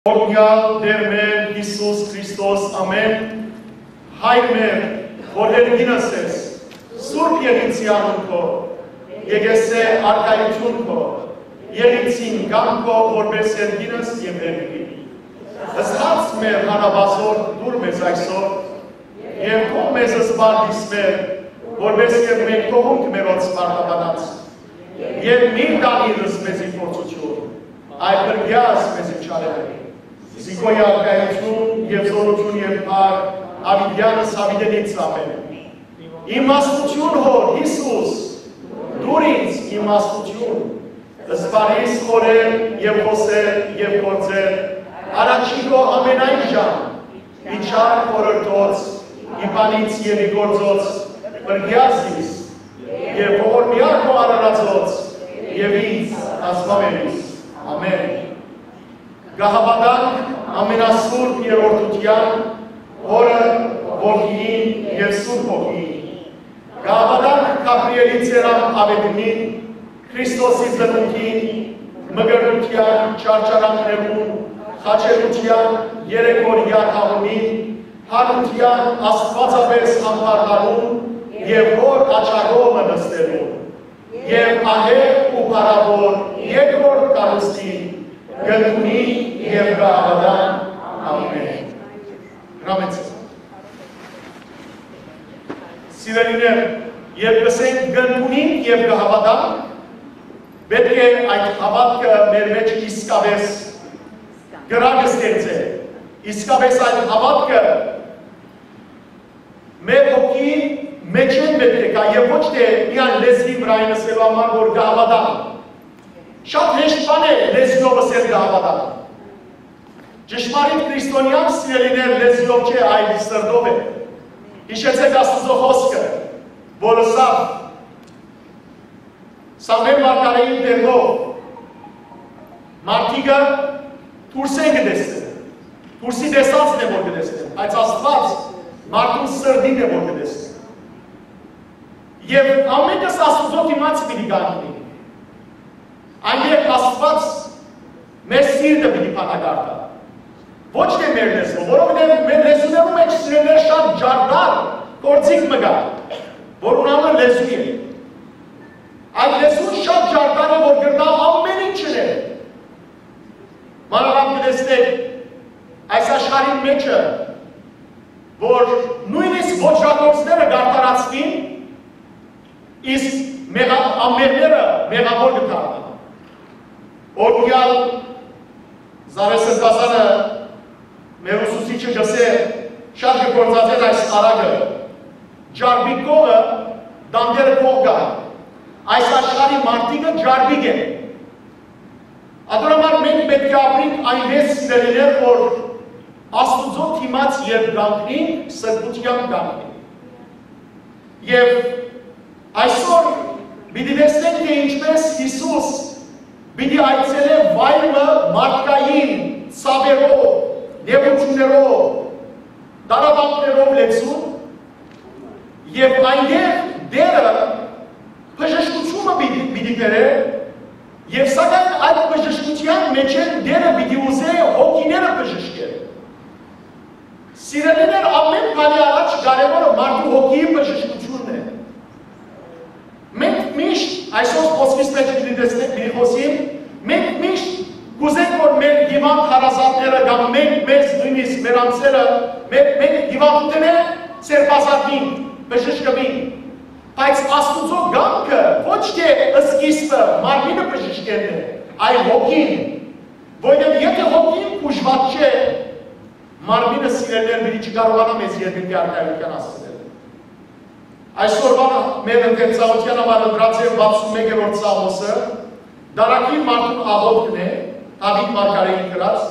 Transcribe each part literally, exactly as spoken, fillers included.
Օրհնյալ Տեր մեր Հիսուս Քրիստոս, ամեն, Հայր մեր, որ ներգինս ես, Սուրբ Եղիցյան քո, եկեսե արքայություն քո, Եղիցին կամ քո, որպես ներգինս և ներգին։ Հստած մեր հանավազոր դուր մեզ այսօր, և քո մեզ զբարդիս մեր, որպես և մենք թողունք մերոց սպարտաբանած, և միր դանիրս մեզի փորձություն, այլ բրգյաս մեզի չարեղի։ Զիկոյ արկայություն և զորություն և պար, ավիդյանս ավիդենից ամեն։ Իմաստություն հոր, Հիսուս, դուր ինձ իմաստություն, զբարիս խորել և խոսել և գործել, առաջիկո ամենայն ժամ, իչար խորրտոց, իպանից և իգործոց, բրգյազիս, և ողորմյակո արարածոց, և ինձ ասվամերիս, ամեն։ Գահավադանք ամենասուրբ երորդության, հորը, որդիին և սուրբ հոգին։ Գահավադանք Գաբրիելի ծերամ ավետումին, Քրիստոսի ծնունդին, մգրտության, ճարճարանքներուն, խաչելության, երեկորյա թաղումին, հարության աստվածապես համբարվարուն և հոր աչագողը նստելուն, և ահեղ ու պարավոր երկրորդ կարուստին, գնդունի և գահավադան, ամեն։ Հրամեցը։ Սիրելիներ, և կսենք գնդունին և գահավադան, պետք է այդ հավատքը մեր մեջ իսկապես գրագ ստեղծել, իսկապես այդ հավատքը մեր հոգի մեջ են պետք է կա, և ոչ թե միան լեզվի վրային ասելու համար, որ գահավադան, շատ հեշտ բան է լեզվով ասել գահավադան։ Ճշմարիտ քրիստոնյան սիրելիներ լեզվով չէ, այլ սրտով է։ Հիշեցեք Աստծո խոսքը, որ ասավ Սամվել մարգարեի դերնով մարդիկը դուրս են կտեսնեն, դուրսի տեսածն է որ կտեսնեն, բայց Աստված մարդու սրտին է որ կտեսնեն։ Եվ ամենքս Աստծո դիմաց պիտի գանքնի։ Այնտեղ Աստված մեր սիրտը պիտի փակագարտա։ Ոչ թե մեր լեզվով, որովհետև մեր լեզուներում մեջ սիրելիներ շատ ջարդար գործիք մը կա, որ ունանը լեզու է։ Այդ լեզուն շատ ջարդար է, որ գրնա ամեն ինչն է։ Մանավանդ կտեսնեք այս աշխարհի մեջը, որ նույնիսկ ոճրագործները գարտարացվին, իսկ ամերները մեղավոր կդառնան։ Օրհնյալ Զարես Սրբազանը մեր ուսուցիչը գսե շատ կգործածել այս արագը, ջարբիկ կողը դանդերը կող կա, այս աշխարհի մարդիկը ջարբիկ է։ Ադորամար մենք պետք է ապրենք այնպես սիրելիներ, որ Աստուծո թիմաց և գանքնին, սրբության գանքնին։ Եվ այսօր պիտի տեսնենք, թե ինչպես Հիսուս պիտի այցելե վայրը մարդկային ցավերով, նեղություններով, դարաբանքներով լեցուն, և այնտեղ դերը բժշկությունը պիտի կրե, և սակայն այդ բժշկության մեջ դերը պիտի ուզե հոգիները բժշկել։ Սիրելիներ, ամեն բանի առաջ կարևորը մարդու հոգիի բժշկությունն է։ Մենք միշտ այսօր խոսքից մեջ պիտի տեսնենք, պիտի խոսիմ, մենք միշտ կուզենք, որ մեր հիվանդ հարազատները կամ մենք մեզ նույնիսկ մեր անձերը, մենք հիվանդները սերբազատին, բժշկվին, բայց Աստուծո գանքը ոչ թե սկիզբը մարմինը բժշկելն է, այլ հոգին, որովհետև եթե հոգին բուժված չէ, մարմինը սիրելիներ պիտի չկարողանա մեզ երկրի արքայության հասցնել։ Այսօրվա մեր ընթերցանության համար ընտրած է վաթսունմեկերորդ Սաղմոսը, դարակիր մարդուն աղոթքն է, Դավիթ մարգարեին գրած,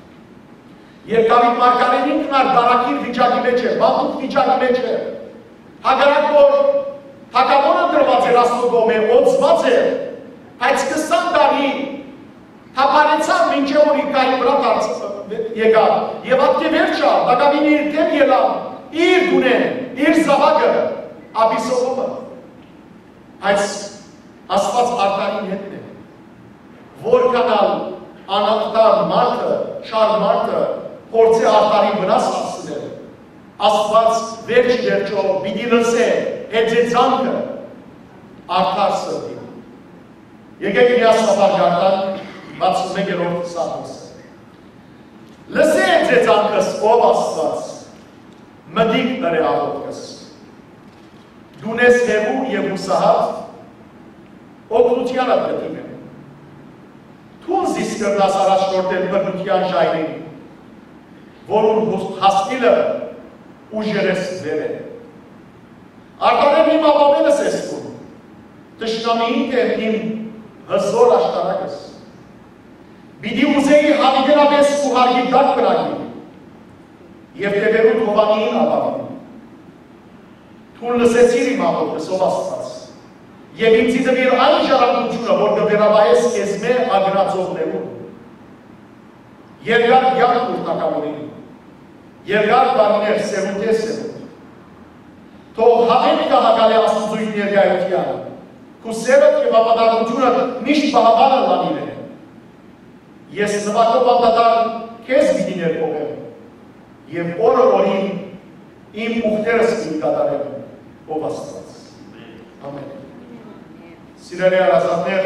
և Դավիթ մարգարեին կնար դարակիր վիճակի մեջ է, բանդուկ վիճակի մեջ է, հագարակ որ թագավորը դրված էր Աստծո կողմը, օծված էր, բայց քսան տարի թափարեցավ մինչև որ Իրկայի վրա եկավ, և ատկե վերջա, դակավին իր դեմ ելավ, իր գունեն, իր զավակը, Աբիսովը, բայց Աստված արտարին հետն է, որ կանալ անախտար մարդը, շար մարդը փորձի արտարի վնաս հասցնել, Աստված վերջ վերջո պիտի լսե հեծեծանքը արդար սրտին։ Եկեք միասնաբար գարտանք վաթսունմեկերորդ սաղմոսը։ Լսե հեծեծանքս, ով Աստված, մտիկ նրե աղոտքս։ Դունես հեղու և հուսահատ, օգնությանը պտիմ եմ։ Թուն զիս կրնաս առաջնորդել բրնության ժայրին, որուն հասնիլը ուժերես ձեր է։ Արտարեմ իմ ապամենս ես կում, տշնամիին թե իմ հզոր աշտարակս։ Բիդի ուզեի հավիգրապես ու հարգի դակ կրագի, և տևերուտ հովանիին ապամին։ Թուն լսեցիր իմ աղոտքս, ով Աստված, և ինձի դվիր այն ժառանգությունը, որ կվերավայես քեզ մե ագնացողներուն։ Երկար կյանք ուրտակավորին, երկար տարիներ սերունդ է սերունդ։ Թող հավեն կահակալ է Աստուծույն ներկայությանը, քու սերդ և ապատակությունը միշտ բաղաբանը լանիր է։ Ես նվակով անդադար քեզ պիտի ներկողեմ, և օրը օրին իմ ուխտերս պիտի կատարեմ, ով Աստված։ Ամեն։ Սիրելի հարազատներ,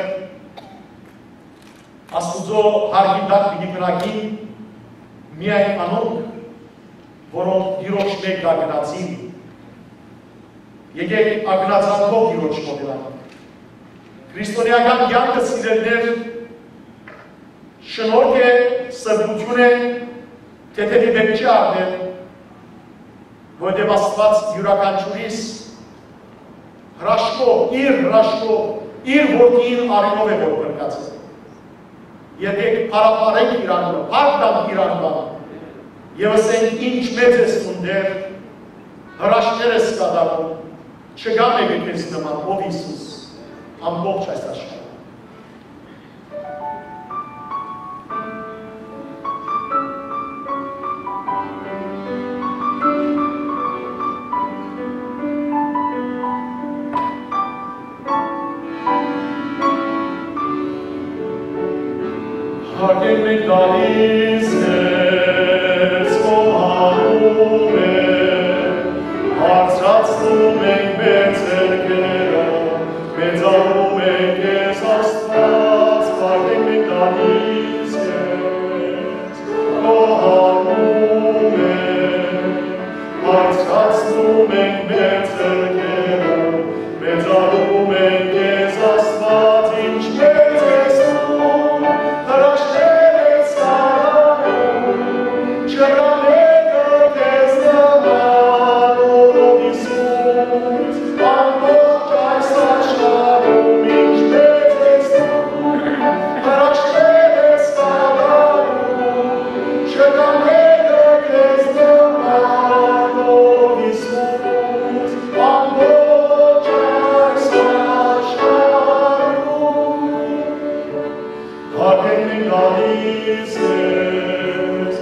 Աստուծո հարգի դակ պիտի կրակին միայն անոնք, որոնք Տիրոջ մեկ ագնացին, եկեք ագնացանքով Տիրոջ մոտենանք։ Քրիստոնեական կյանքը սիրելիներ շնորհք է, սրբություն է, թեթևի մեկ չի առնել, որտեղ Աստված յուրաքանչյուրիս հրաշքով, իր հրաշքով, իր որդին արինով է որ բրկացել։ Եկեք փառաբանենք իր անունը, փառք տանք իր անունը, և ասենք ինչ մեծ ես ունդեր, հրաշքներ ես կատարում, չկա մեկը քեզ նման, ով Հիսուս, ամբողջ այս աշխարհում։ Հարգել մենք գալիս ես, խոհանում ենք, հարցրացնում ենք մեր ձեռքերը, մեծանում ենք ես Աստված, հարգել մենք գալիս ես, խոհանում ենք, հարցրացնում ենք մեր ձեռքերը, մեծանում ենք ես Աստված, ինչ մեծ ես դու, հրաշքներ ես կատարում, չկա մեկը քեզ նման, ով Հիսուս, ամբողջ այս աշխարհում, ինչ մեծ ես դու, հրաշքներ ես կատարում, չկա մեկը քեզ նման, ով Հիսուս, ամբողջ այս աշխարհում։ Հարգել մենք գալիս ես,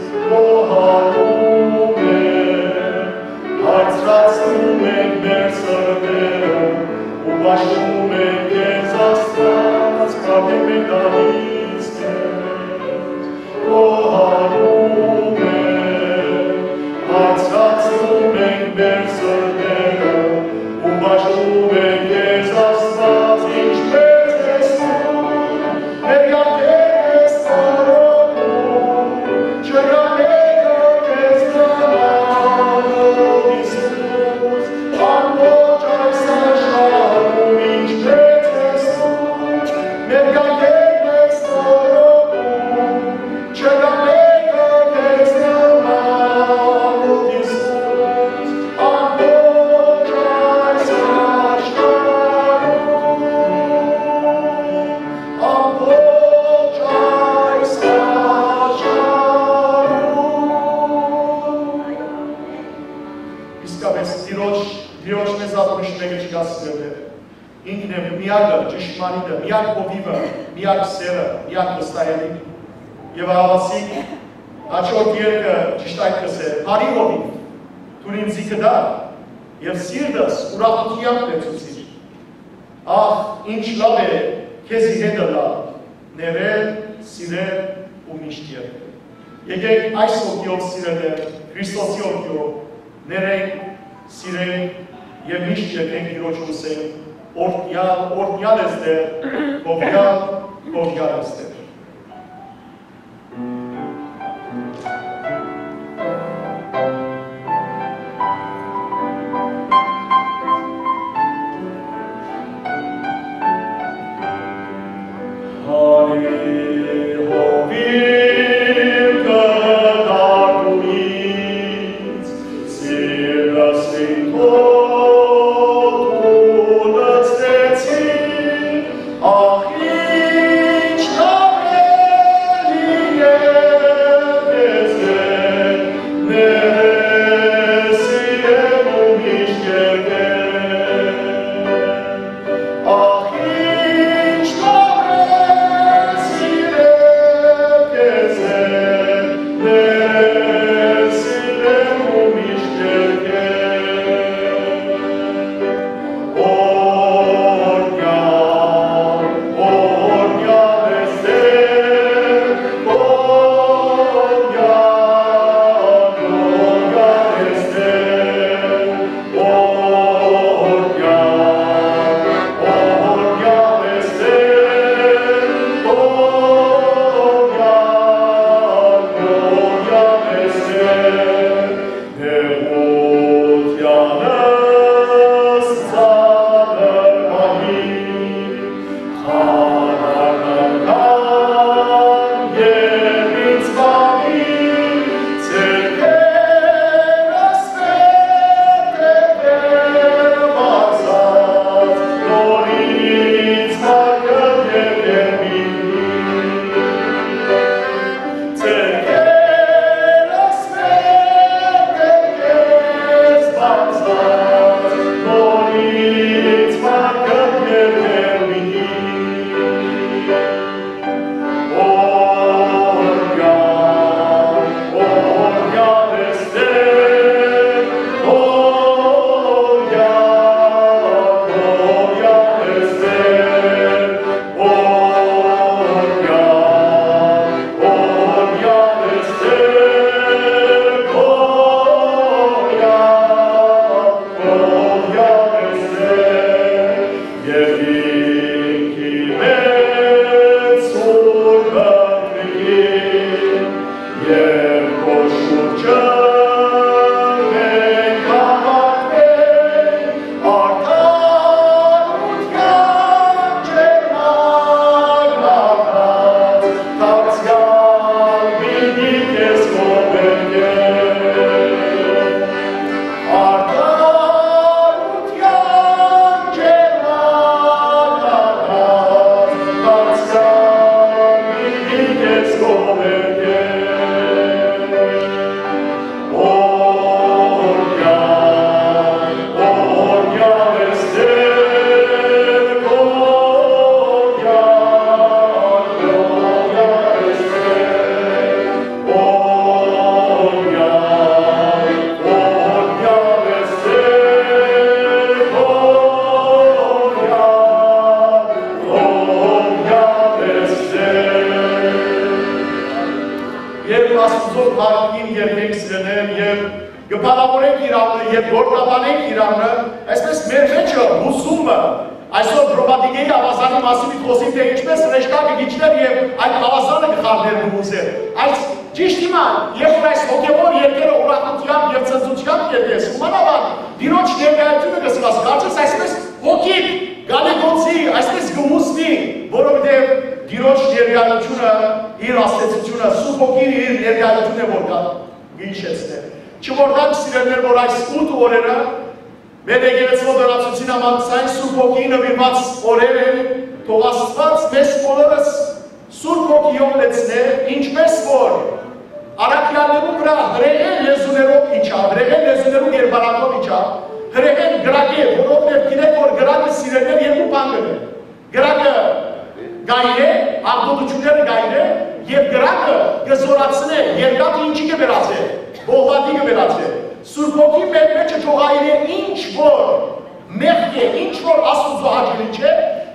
խոհանում ենք, հարցրացնում ենք մեր սրտերը, ու պաշտում ենք քեզ Աստված, հարգել մենք գալիս ես, խոհանում ենք, հարցրացնում ենք մեր սրտերը, ու պաշտում ենք քեզ Աստված, ինչ մեծ ես դու, մեր կյանքեր ես ծառայում, չկա մեկը քեզ նման, ով Հիսուս, ամբողջ այս աշխարհում, ինչ մեծ ես դու, մեր կյանքեր ես ծառայում, չկա մեկը քեզ նման, ով Հիսուս, ամբողջ այս աշխարհում, ամբողջ այս աշխարհում։ Իսկապես Տիրոջ, Տիրոջ մեզ ապրիշ մեկը չկա սիրելիներ։ Ինքն է միակը, ճշմարիտը, միակ հովիվը, միակ սերը, միակ վստահելին։ Եվ ահավասիկ, հաջորդ երկը ճիշտ այդպես է, բարի հովիվ, թույն ինձի կդար, և սիրտս ուրախությամբ լեցուցիր։ Ահ, ինչ լավ է քեզի հետը լավ, ներել, սիրել ու միշտ երկրի։ Եկեք այս ոգիով սիրելներ, Քրիստոսի ոգիով, ներենք, սիրենք և միշտ եկենք Տիրոջ ուսենք, օրհնյալ, օրհնյալ ես Տեր, հովյալ, հովյալ ես Տեր։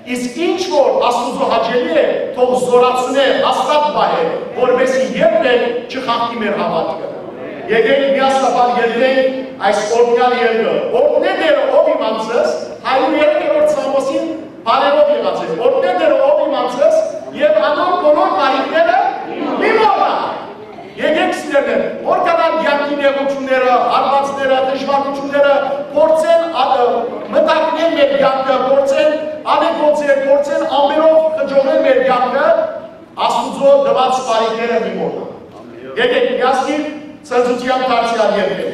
իսկ ինչ որ Աստուծո հաճելի է, թող զորացնե, հաստատ պահե, որպեսզի երբեք չխախտի մեր հավատքը։ Եկեք միասնաբար երգենք այս օրհնյալ երգը։ Օրհնե Տերը ով իմ անձս, հարյուր երեք Սամոսին բարերով եղած է։ Օրհնե Տերը ով իմ անձս եւ անոր բոլոր բարիքները մի մոռա։ Եկեք սիրելիներ, որքանալ կյանքի նեղությունները, հարվածները, դժվարությունները փորձեն մտակնել մեր կյանքը, փորձեն անեկոծել, փորձեն ամենով խջողել մեր կյանքը, Աստուծո տված բարիքները մի մոռա։ Եկեք միասին ցնծության դարձյալ երգենք։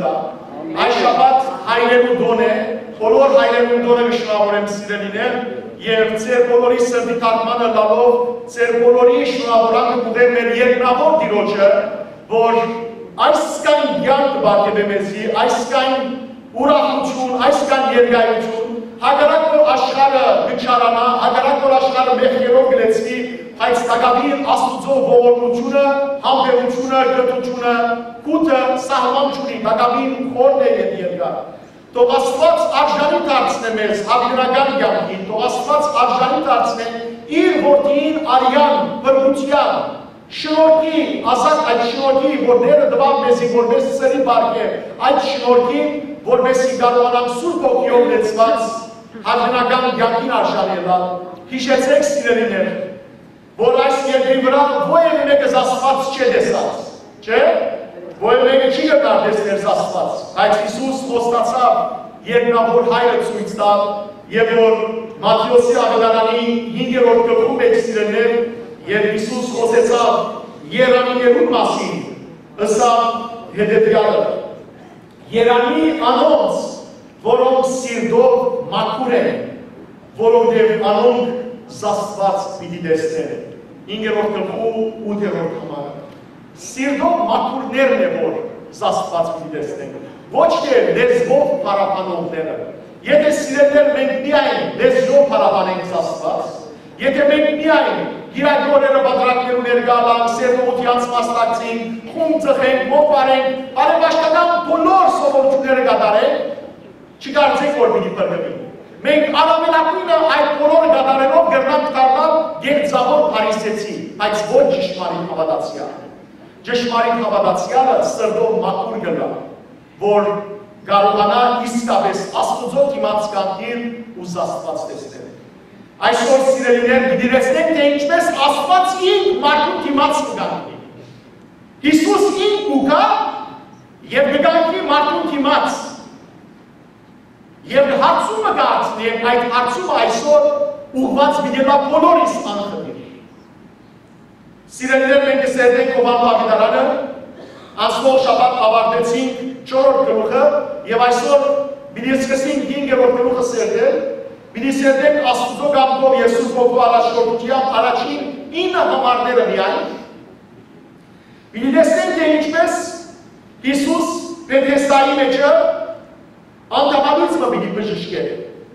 Այս շաբաթ հայրենու դոն է, բոլոր հայրենու դոնը շնորհավորեմ սիրելիներ, եւ ձեր բոլորի սրտի թարգմանը լալով, ձեր բոլորի շնորհավորանքը կուղեր մեր երկնավոր Տիրոջը, որ այսքան կյանք բարգեւե մեզի, այսքան ուրախություն, այսքան երկայություն, հակառակ որ աշխարհը գճարանա, հակառակ որ աշխարհը մեղքերով գլեցվի, բայց տակավին Աստուծո ողորմությունը, համբերությունը, գթությունը, կուտը սահման չունի, տակավին խորն է եւ երկար։ Թող Աստված արժանի դարձնե մեզ հավիտենական կյանքին, թող Աստված արժանի դարձնե իր որդին արյան, բրգության, շնորհքի, ազատ այդ շնորհքի, որ Տերը տվավ մեզի, որպես ծրի բարգե, այդ շնորհքին, որպեսզի կարողանանք Սուրբ Հոգիով լեցված հավիտենական կյանքին արժանանալ։ Հիշեցեք սիրելիներ, որ այս երկրի վրա ովևէ մեկը Աստված չէ տեսած, չէ՞։ Ովևէ մեկը չի գտար տեսնել Աստված, բայց Հիսուս խոստացավ երկնավոր Հայրը ցույց տալ, եւ որ Մատթեոսի ավետարանի հինգերորդ գլխում մեջ սիրելիներ, եւ Հիսուս խոսեցավ երանիներու մասին, ըստ հետեւյալը. Երանի անոնց, որոնք սիրտով մաքուր են, որովհետեւ անոնք Աստված պիտի տեսնեն։ Հինգերորդ գլխու ութերորդ համարը։ Սիրտով մաքուրներն է, որ Աստված պիտի տեսնեն։ Ոչ թե լեզվով փառաբանողները։ Եթե սիրելիներ մենք միայն լեզվով փառաբանենք Աստված, եթե մենք միայն գիրագորերը բادرակներու ներգալանք, սերնողությանց մասնակցենք, խումբ ծխենք, մոպարենք, բարեբաշխական բոլոր սովորությունները կատարենք, չկարծեք, որ պիտի բռնվի։ Մենք ամենակույնը այդ բոլորը կատարելով կրնանք դառնալ գեղձավոր փարիսեցի, բայց ոչ ճշմարիտ հավատացյալ։ Ճշմարիտ հավատացյալը սրտով մաքուր կլա, որ կարողանա իսկապես Աստուծո դիմաց կանգնել ու Աստված տեսնել։ Այսօր սիրելիներ պիտի տեսնենք, թե ինչպես Աստված ինք մարդու դիմաց կգանգնի։ Հիսուս ինք ուկա եւ կգանգնի մարդու դիմաց։ Եվ հարցումը կացնի, այդ հարցումը այսօր ուղված միդելա բոլորիս անխտիր։ Սիրելիներ մենք կսերտենք Հովանու ավետարանը, անցնող շաբաթ ավարտեցինք չորրորդ գլուխը եւ այսօր պիտի սկսենք հինգերորդ գլուխը սերտել, պիտի սերտենք Աստուծո կամքով եւ Սուրբ Հոգու առաջնորդությամբ առաջին ինը համարները միայն։ Պիտի տեսնենք, թե ինչպես Հիսուս Պետրեստայի մեջը անդամալիզմը պիտի բժշկել։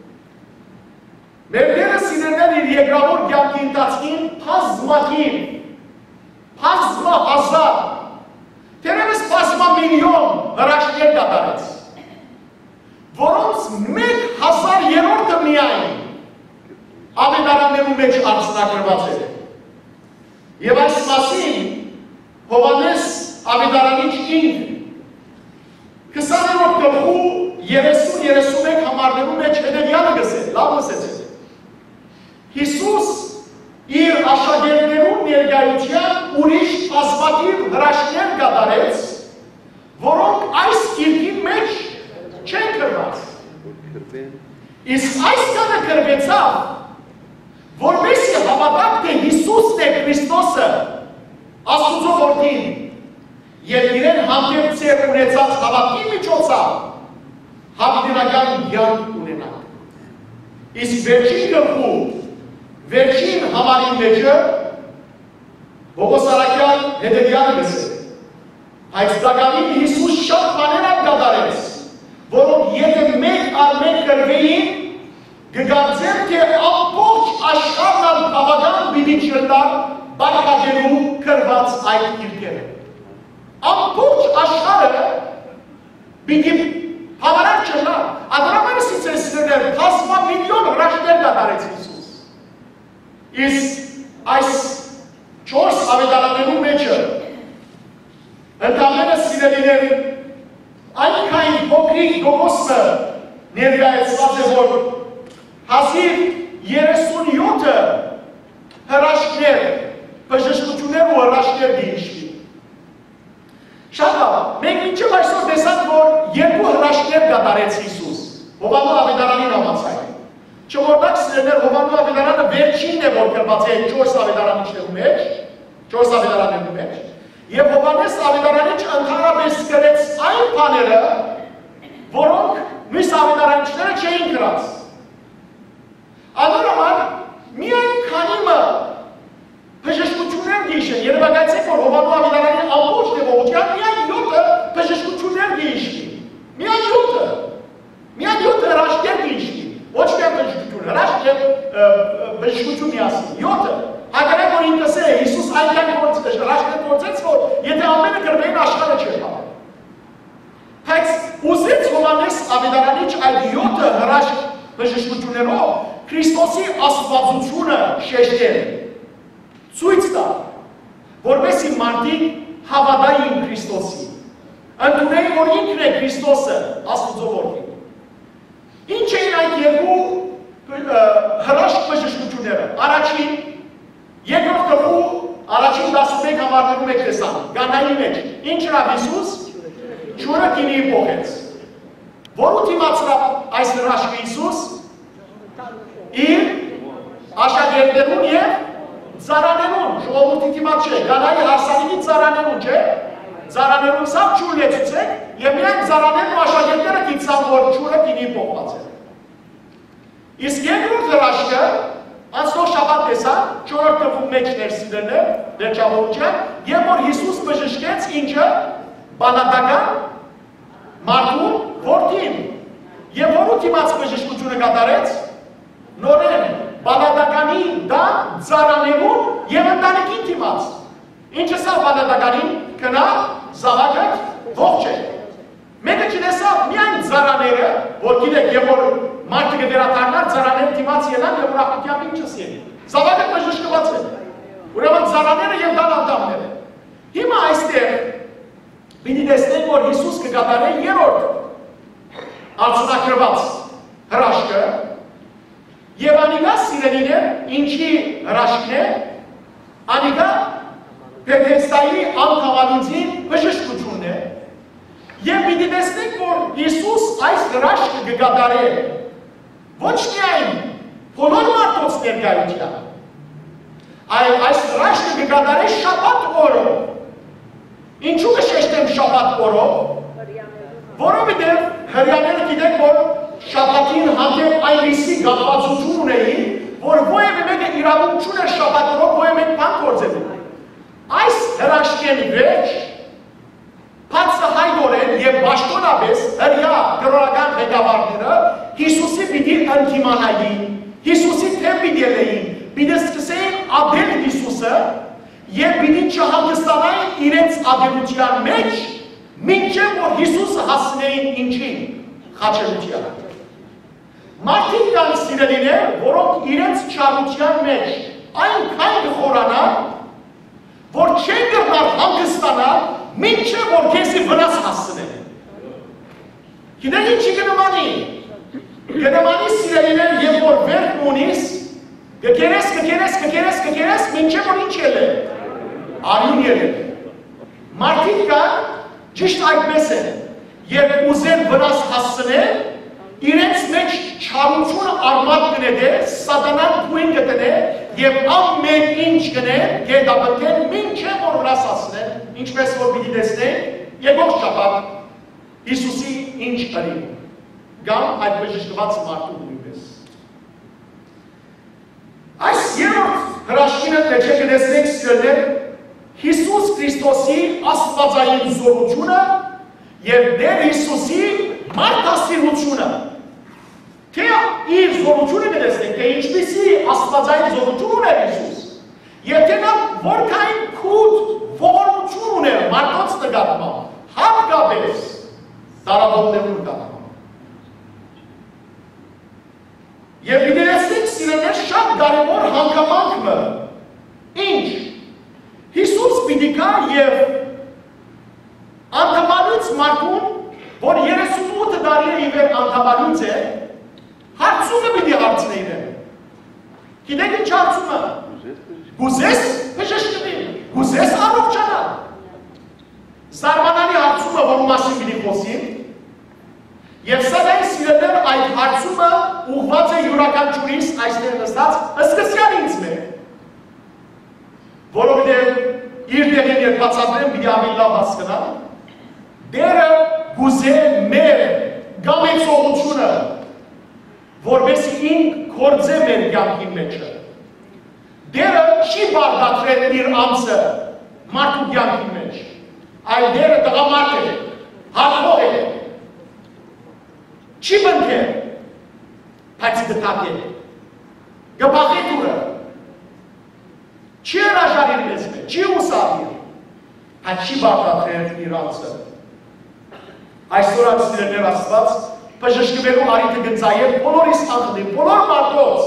Մեր Տերը սիրելիներ իր երկրավոր կյանքի ընթացքին բազմակին, բազմահազար, թերևս բազմամիլիոն հրաշքներ կատարեց, որոնց մեկ հազար երրորդը միայն ավետարաններու մեջ արձանագրված էր։ Եվ այս մասին Հովհաննես ավետարանիչ ինքը քսաներորդ գլխու երեսուն երեսունմեկ համարներու մեջ հետևյալը գսել, լավ լսեցեք։ Հիսուս իր աշակերտներուն ներկայության ուրիշ բազմաթիվ հրաշքներ կատարեց, որոնք այս գիրքի մեջ չեն գրված։ Իսկ այսքանը գրվեցավ, որպեսզի հավատաք, թե Հիսուսն է Քրիստոսը, Աստուծո որդին, եւ իրեն հանդեպ ձեր ունեցած հավատքի միջոցով հավիտենական կյանք ունենանք։ Իսկ վերջին գլխու, վերջին համարի մեջը Պողոս առաքյալ հետևյալը գսել։ Այս դակավին Հիսուս շատ բաներ կատարեց, որոնք եթե մեկ առ մեկ գրվեին, կգործեր, թե ամբողջ աշխարհն բավական պիտի չլտար բարգավաճելու գրված այդ գիրքերը։ Ամբողջ աշխարհը պիտի հավանակ չլա, ադրամանը սիցեսներ, բազմամիլիոն հրաշքներ կատարեց Հիսուս։ Իսկ այս չորս ավետարաններու մեջը ընդամենը սիրելիներ այնքան փոքրիկ գոմոսը ներկայացված է, որ հազիվ երեսունյոթը հրաշքներ, բժշկություններ ու հրաշքներ դիհիշվի։ Շատ լավ, մենք մինչև այսօր տեսանք, որ երկու հրաշքներ կատարեց Հիսուս, Հովանու ավետարանի համաձայն։ Չմոռանաք սիրելիներ, Հովանու ավետարանը վերջինն է, որ գրված է չորս ավետարանիչներու մեջ, չորս ավետարաններու մեջ, եւ Հովհաննես ավետարանիչը ընդհանրապես գրեց այն բաները, որոնք մյուս ավետարանիչները չէին գրած։ Անորոման միայն քանիմը բժշկություններ գիշեն, երևակայցեք, որ Հովանու Ավիդարանի ամբողջ դեպողության միայն յոթը բժշկություններ գիշի։ Միայն յոթը։ Միայն յոթը հրաշքեր գիշի։ Ոչ միայն բժշկություն, հրաշք և բժշկություն միասին։ Յոթը։ Հակարակ որ ինքս է, Հիսուս այնքան հրաշքներ գործեց, որ եթե ամենը գրվեին աշխարհը չէր հավել։ Բայց ուզեց Հովանես Ավիդարանիչ այդ յոթը հրաշք բժշկություններով Քրիստոսի աստվածությունը շեշտել, ցույց տալ, որպեսզի մարդիկ հավատային Քրիստոսին, ընդունեին, որ ինքն է Քրիստոսը Աստծո որդին։ Ինչ էին այդ երկու հրաշք բժշկությունները։ Առաջին, երկրորդ գլխու առաջին տասնմեկ համարներում եք տեսան, Գանայի մեջ, ինչ ըրավ Հիսուս, ջուրը գինի փոխեց։ Որու դիմացավ այս հրաշքը Հիսուս, իր աշակերտներուն և ծառաներուն, ժողովրդի դիմաց չէ, Գանայի հարսանիքի ծառաներուն չէ, ծառաներուն սավ ջուր լեցուցեք և միայն ծառաներն ու աշակերտները գիտցան, որ ջուրը գինի փոխված է։ Իսկ երկրորդ հրաշքը անցնող շաբաթ տեսա, չորրորդ գլխու մեջ ներսիդերներ, վերջավորության, և որ Հիսուս բժշկեց ինչը բանադական մարդուն որդին, և որու դիմաց բժշկությունը կատարեց, նորեն բանադականի դա ծառաներուն և ընտանիքին դիմաց։ Ինչը սա բանադականին կնա զավակը ողջ է։ Մեկը չտեսավ միայն ծառաները, որ գիտեք, և որ մարդը կվերադառնար, ծառաները դիմաց ելան և ուրախությամբ ինչս ելին։ Զավակը բժշկված է։ Ուրեմն ծառաները և տան անդամները։ Հիմա այստեղ պիտի տեսնենք, որ Հիսուս կկատարե երրորդ արձանագրված հրաշքը, և անիկա սիրելին է, ինչի հրաշքն է, անիկա Բեթեսդայի անդամալուծին բժշկությունն է, և պիտի տեսնենք, որ Հիսուս այս հրաշքը կկատարե ոչ միայն բոլոր մարդոց ներկայության, այլ այս հրաշքը կկատարե շաբաթ օրով։ Ինչու կշեշտեմ շաբաթ օրով, որովհետև հրեաները գիտեք, որ շաբաթին հանդեպ այնպիսի կապվածություն ունեին, որ որևէ մեկը իրավունք չուներ շաբաթ օրով որևէ մեկ բան գործելու։ Այս հրաշքեն վերջ բացահայտորեն և պաշտոնապես հրեա կրոնական ղեկավարները Հիսուսի պիտի ընդդիմանային, Հիսուսի թեմ պիտի ելեին, պիտի սկսեին ադել Հիսուսը և պիտի չհանգստանային իրենց ադելության մեջ, մինչև որ Հիսուսը հասնեին ինչին, խաչելության։ Մարդիկ կան սիրելիներ, որոնք իրենց չարության մեջ այնքան կխորանան, որ չեն կրնար հանգստանալ, մինչև որ քեզի վնաս հասցնեն։ Գիտեք ինչի կնմանի։ Կնմանի սիրելիներ, և որ վերք ունիս, կկերես, կկերես, կկերես, կկերես, մինչև որ ինչ ել է։ Արյուն ել է։ Մարդիկ կան, ճիշտ այդպես է, երբ ուզեն վնաս հասցնեն, իրենց մեջ չարությունը արմատ կնետե, սատանան թույն կտնե և ամեն ինչ կնեն, գետապնքեն, մինչև որ վնաս հասցնեն, ինչպես որ պիտի տեսնենք եկող շաբաթ Հիսուսի ինչ կրի, գամ այդ բժշկված մարդու նույնպես։ Այս երրորդ հրաշքինը պետք է կտեսնենք սիրելիներ Հիսուս Քրիստոսի աստվածային զորությունը և Տեր Հիսուսի մարդասիրությունը։ Թե իր զորությունը կտեսնենք, թե ինչպիսի աստվածային զորություն ուներ Հիսուս, և թե նա որքան քուտ ողորմություն ուներ մարդոց նկատմամբ, հատկապես դարավորներուն նկատմամբ։ Եվ պիտի տեսնենք սիրելիներ շատ կարևոր հանգամանքը, ինչ Հիսուս պիտի գա և անդամալուց մարդուն, որ երեսունութ տարի է իվեր անդամալուց է, հարցումը պիտի հարցնե իրեն։ Գիտեք ինչ հարցումը։ Գուզես բժշկվի, գուզես առողջանալ։ Զարմանալի հարցումը, որու մասին պիտի խոսիմ, և սակայն սիրելիներ այդ հարցումը ուղղված է յուրաքանչյուրիս այստեղ նստած սկսյալ ինձ մեր։ Որովհետև իր տեղին երբ բացատրեմ պիտի ավելի լավ հասկանամ, Տերը գուզե մեր գամեցողությունը որպեսզի ինք կործե մեր կյանքի մեջը։ Դերը չի բարդացրել իր անձը մարդու կյանքի մեջ, այլ դերը տղամարդ է, հարկող է, չի բնկել, բայց գտակ է, գբախի դուրը, չի հրաժարիր մեզ մեջ, չի ուսավիր, բայց չի բարդացրել իր անձը։ Այսօր սիրելիներ Աստված բժշկվելու արիթը գծայել բոլորիս աղդի, բոլոր մարդոց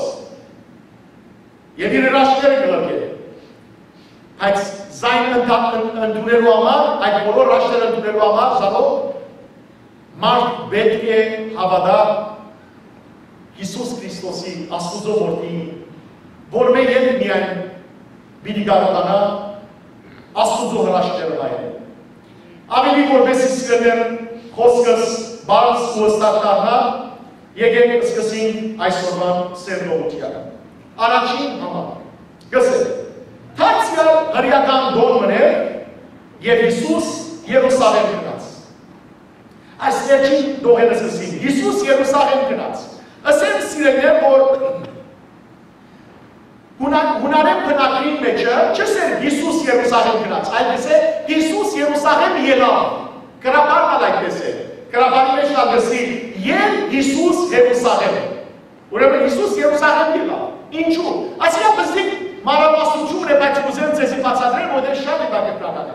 և իր հրաշքները գլրկել։ Բայց զայն ընդունելու համար, այդ բոլոր հրաշքները ընդունելու համար, զալով, մարդ պետք է հավատա Հիսուս Քրիստոսի Աստուծո որդի, որ մեր հետ միայն պիտի կարողանա Աստուծո հրաշքները հայել։ Ավելի որպեսզի սիրելիներ խոսքս բարձ ու հստակ դառնա, եկեք սկսենք այսօրվան սերնողությանը։ Առաջին համար, գսել, դարձյալ հրեական դողմն էր և Հիսուս Երուսաղեմ գնաց։ Այս վերջին դողերը սկսենք, Հիսուս Երուսաղեմ գնաց։ Ասեմ սիրելիներ, որ հունարեն բնակրին մեջը չսեր Հիսուս Երուսաղեմ գնաց, այլպես է Հիսուս Երուսաղեմ ելավ, կրապարն ալ այդպես է, կրապարի մեջ ալգսի ել Հիսուս Երուսաղեմ, ուրեմն Հիսուս Երուսաղեմ ելավ, ինչու, այսինա բզիկ մանրամասնություն է, բայց ուզեմ ձեզի բացատրել, որ դեր շատ հետաքրքրական է։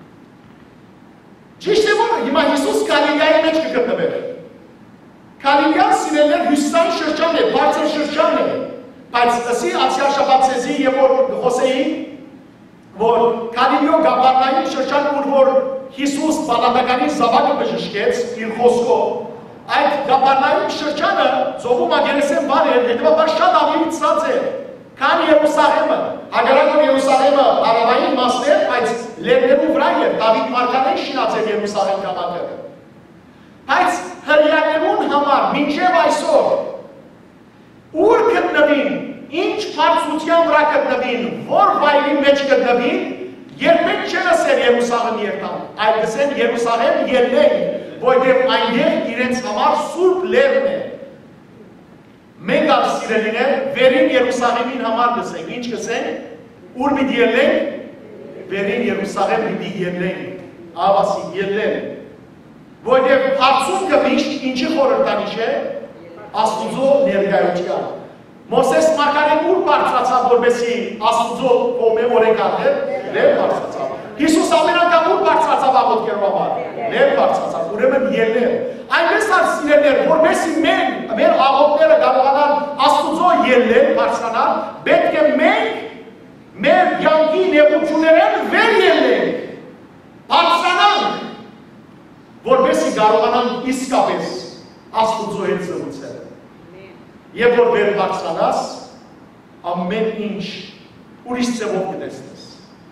Ճիշտ է, որ հիմա Հիսուս Գալիլեայի մեջ կգտնվեր։ Գալիլեան սիրելիներ հյուսիսային շրջան է, բարձր շրջան է, բայց ըսի անցյալ շաբաթ ցեզի եւ որ խոսեի, որ Գալիլեո Գաբառնային շրջան, ուր որ Հիսուս բանալականի զավակը բժշկեց իր խոսքով, այդ Գաբառնային շրջանը ծովում ագերեսեն բան էր, հետևաբար շատ ավելի ցած է, քան Երուսաղեմը։ Հակառակը Երուսաղեմը հարավային մասն էր, բայց լեռներու վրա էր, Դավիթ մարգարեն շինացել Երուսաղեմ քաղաքը։ Բայց հրեաներուն համար մինչև այսօր ուր գտնվին, ինչ բարձրության վրա գտնվին, որ վայրի մեջ գտնվին, երբեք չեն ասել Երուսաղեմ երթան, այլ ասեն Երուսաղեմ ելնենք, որտեղ այնտեղ իրենց համար սուրբ լեռն է։ Մենք ալ սիրելիներ վերին Երուսաղեմին համար գսենք, ինչ գսենք, ուր պիտի ելնենք, վերին Երուսաղեմ պիտի ելնենք, ավասի ելնենք, որտեղ արդյունքը միշտ ինչի խորհրդանիշ է, Աստուծո ներկայության։ Մոսես մարգարեն ուր բարձրացավ, որպեսզի Աստուծո կողմը օրենքներ, լեր բարձրացավ։ Հիսուս ամեն անգամ ուր բարձրացավ աղոթքերով համար, լեր բարձրացավ, ուրեմն ելներ։ Այնպես ալ սիրելիներ, որպեսզի մենք մեր աղոթքները կարողանան Աստուծո ելնել, բարձրանալ, պետք է մենք մեր կյանքի նեղություններեն վեր ելնենք, բարձրանանք, որպեսզի կարողանանք իսկապես Աստուծո հետ զրուցել։ Եվ որ վեր բարձրանաս, ամեն ինչ ուրիշ ձևով կտեսնես։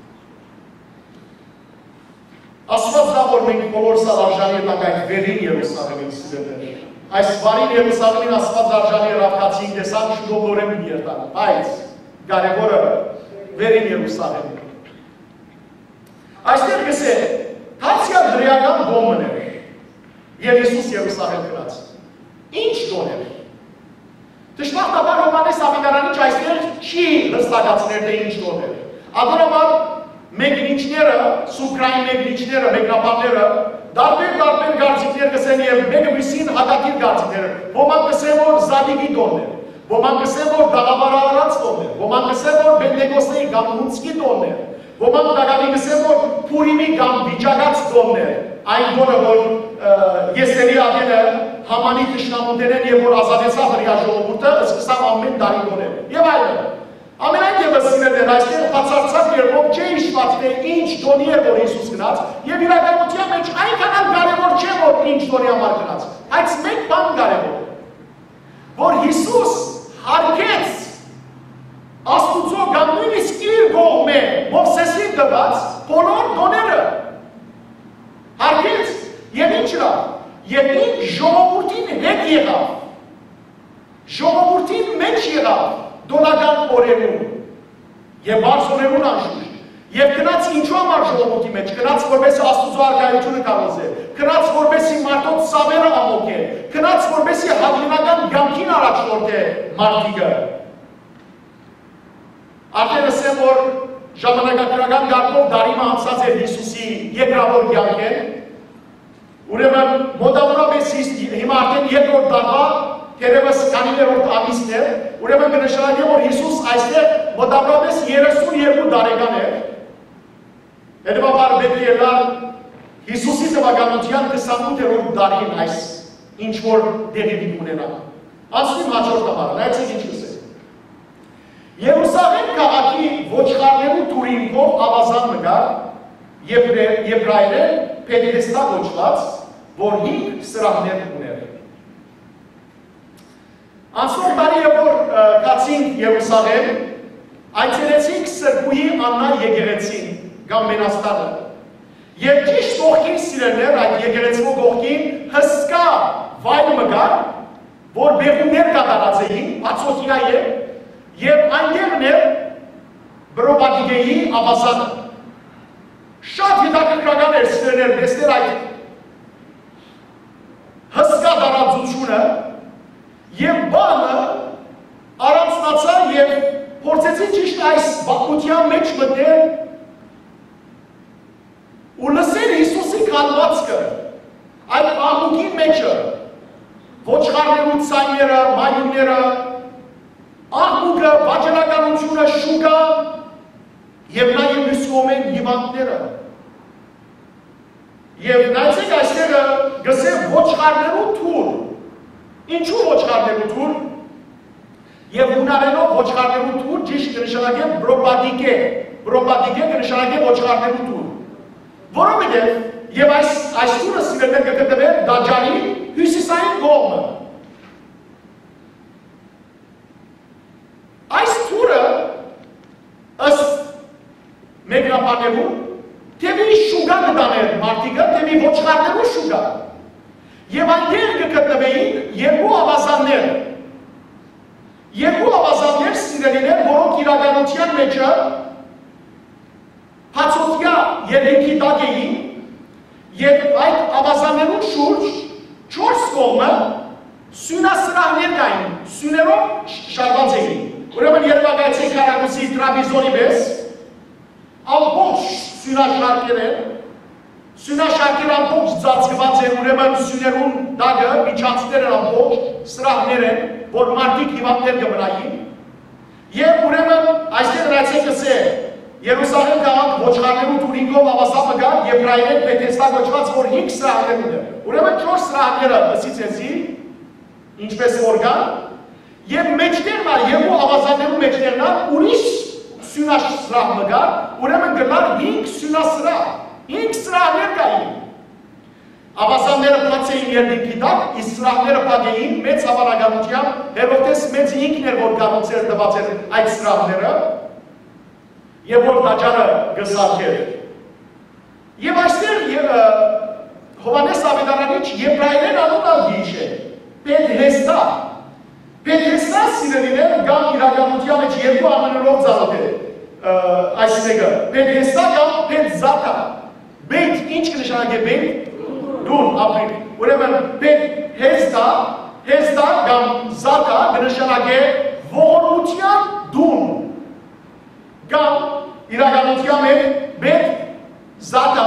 Աստված դա, որ մենք բոլոր սալ արժանի ետանք այդ վերին Երուսաղեմին սիրելիներ։ Այս վարին Երուսաղեմին Աստված արժանի ռավկացին տեսան շուտով նորեն երտան, բայց կարևորը վերին Երուսաղեմին։ Այստեղ կսե, հացյալ հրեական դոմն էր և Հիսուս Երուսաղեմ գնաց։ Ինչ դոն էր։ Դժբախտաբար Հովհաննես Ավետարանիչ այստեղ չի հստակացնել թե ինչ դոն էր։ Աբարաբար մեկնիչները, սուկրային մեկնիչները, մեկնաբանները դարբեր-դարբեր գարցիկներ կսեն և մեկը մյուսին հատակիր գարցիկները։ Ոմանք կսեն, որ Զադիգի դոն էր, ոմանք կսեն, որ Դաղավարարած դոն էր, ոմանք կսեն, որ Բենտեկոստեի կամ Հունցկի դոն էր, ոմանք դակավի կսեն, որ Փուրիմի կամ վիճակած դոն էր, այն դոնը, որ Եսերի ադենը Համանի թշնամուներեն և որ ազատեցավ հրյա ժողովուրդը, սկսավ ամեն տարի դոնել, և այլն։ Ամենայն դեպս սիրելիներ, այստեղ բացարձակ երբով չէ հիշված, թե ինչ դոնի է, որ Հիսուս գնաց, և իրականության մեջ այնքան էլ կարևոր չէ, որ ինչ դոնի համար գնաց, բայց մեկ բան կարևոր է, որ Հիսուս հարգեց Աստուծո կամ նույնիսկ իր կողմէ Մովսեսին տված բոլոր դոները, հարգեց և ինչ ըրավ, և ինք ժողովուրդին հետ եղավ, ժողովուրդին մեջ եղավ, դոնական օրերուն և բարձորերուն անշուշտ և կնաց ինչու համար ժողովուրդի մեջ, կնաց որպեսի Աստուծո արքայությունը կարոզել, կնաց որպեսի մարդոց սավերը ամոքել, կնաց որպեսի հավինական կյանքին առաջ հաշվորդ է մարդիկը։ Արդեն ասեմ, որ ժամանակագրական գարկով դարիմը անցած էր Հիսուսի երկրավոր կյանքեն, ուրեմն մոտավորապես հիմա արդեն երկրորդ տարվա թերևս քանիներորդ ամիսն էր, ուրեմն կնշանակի, որ Հիսուս այստեղ մոտավորապես երեսունյոթ տարեկան էր, հետևաբար պետք է ելնալ Հիսուսի տվականության քսանութերորդ տարին այս ինչ որ դեղի ունենա։ Անցնում հաջորդ համար, նայեցեք ինչ կսե։ Երուսաղեմ քաղաքի ոչխարներու թուրինքով ավազան մգար, եբրայերեն Փեդեստա կոչված, որ հինգ սրահներ ուներ։ Անցնող տարի երբ որ կացինք Երուսաղեմ, այցելեցինք Սրբուհի Աննա եկեղեցին կամ Մենաստանը։ Եվ ճիշտ կողքին սիրելներ այդ եկեղեցու կողքին հսկա վայր մգար, որ բեղումներ կատարած էին, ածոթիա է, և այնտեղն էր Բրոբադիգեի ավազանը։ Շատ հետաքրքրական էր սիրելներ տեսնել այդ հսկա տարածությունը և բանը առանձնացա և փորձեցի ճիշտ այս բաղության մեջ մտնել ու լսել Հիսուսի կալվածքը այդ աղուկի մեջը, ոչխարներու ցայները, մայունները, աղմուկը, վաճառականությունը, շուկա և նաև մյուս կողմեն հիվանդները։ Եվ նայեցեք այստեղը գսեմ ոչխարներու թուր։ Ինչու ոչխարներու թուր? Եվ հունարենով ոչխարներու թուր ճիշտ կնշանակե բրոբադիկե, բրոբադիկե կնշանակե ոչխարներու թուր։ Որովհետև եւ այս այս թուրը սիրելներ կգտնվեր Դաջալի հյուսիսային կողմը։ Այս թուրը ըստ մեկնաբանելու թեպի շուգա կտաներ մարդիկը, թեպի ոչխարներու շուգա։ Եվ այնտեղ կգտնվեին երկու ավազաններ։ Երկու ավազաններ սիրելիներ, որոնք իրականության մեջը հացօթյա երեքի տակ էին և այդ ավազաններուն շուրջ չորս կողմը սյունասրահներ կային, սյուներով շարված էին։ Ուրեմն երևակայեցին քարակուսի տրապիզոնի պես, ամբողջ սյունաշարքեր են, սյունաշարքեր ամբողջ ծածկված են, ուրեմն սյուներուն դագը, միջանցներ են ամբողջ, սրահներ են, որ մարդիկ հիվանդներ կմնային, և ուրեմն այստեղ նայեցեք ասե, Երուսաղեմ քաղաք ոչխարներու թուրինքով ավազանը գար եբրայերեն Փեդեստա կոչված, որ հինգ սրահներ ուներ։ Ուրեմն չորս սրահները լսիցեցի, ինչպես որ կան, և մեջտեղն ալ երկու ավազաններու մեջտեղն ալ ուրիշ սյունասրահ մգար, ուրեմն գնար հինգ սյունասրահ, հինգ սրահներ կային։ Ավազանները փած էին երկնքի տակ, իսկ սրահները փակ էին մեծ հավանականությամբ, Հերովդես մեծը ինքն էր, որ կառուցել տված էր այդ սրահները, և որ Դաջալը գսարքեր։ Եվ այստեղ Հովհաննես Ավետարանիչ եբրայերեն անուն ալ գիչ է, Փեդեստա։ Փեդեստա սիրելիներ կամ իրականության մեջ երկու անուններով ծալոտ է այս մեկը, Փեդեստա կամ Փեդզատա։ Բեյթ ինչ կնշանակե բեյթ? Դուն, ապրիլ։ Ուրեմն Փեդեստա, Հեստա կամ Զատա կնշանակե ողորմության դուն։ Կամ իրականության մեջ բետ զատա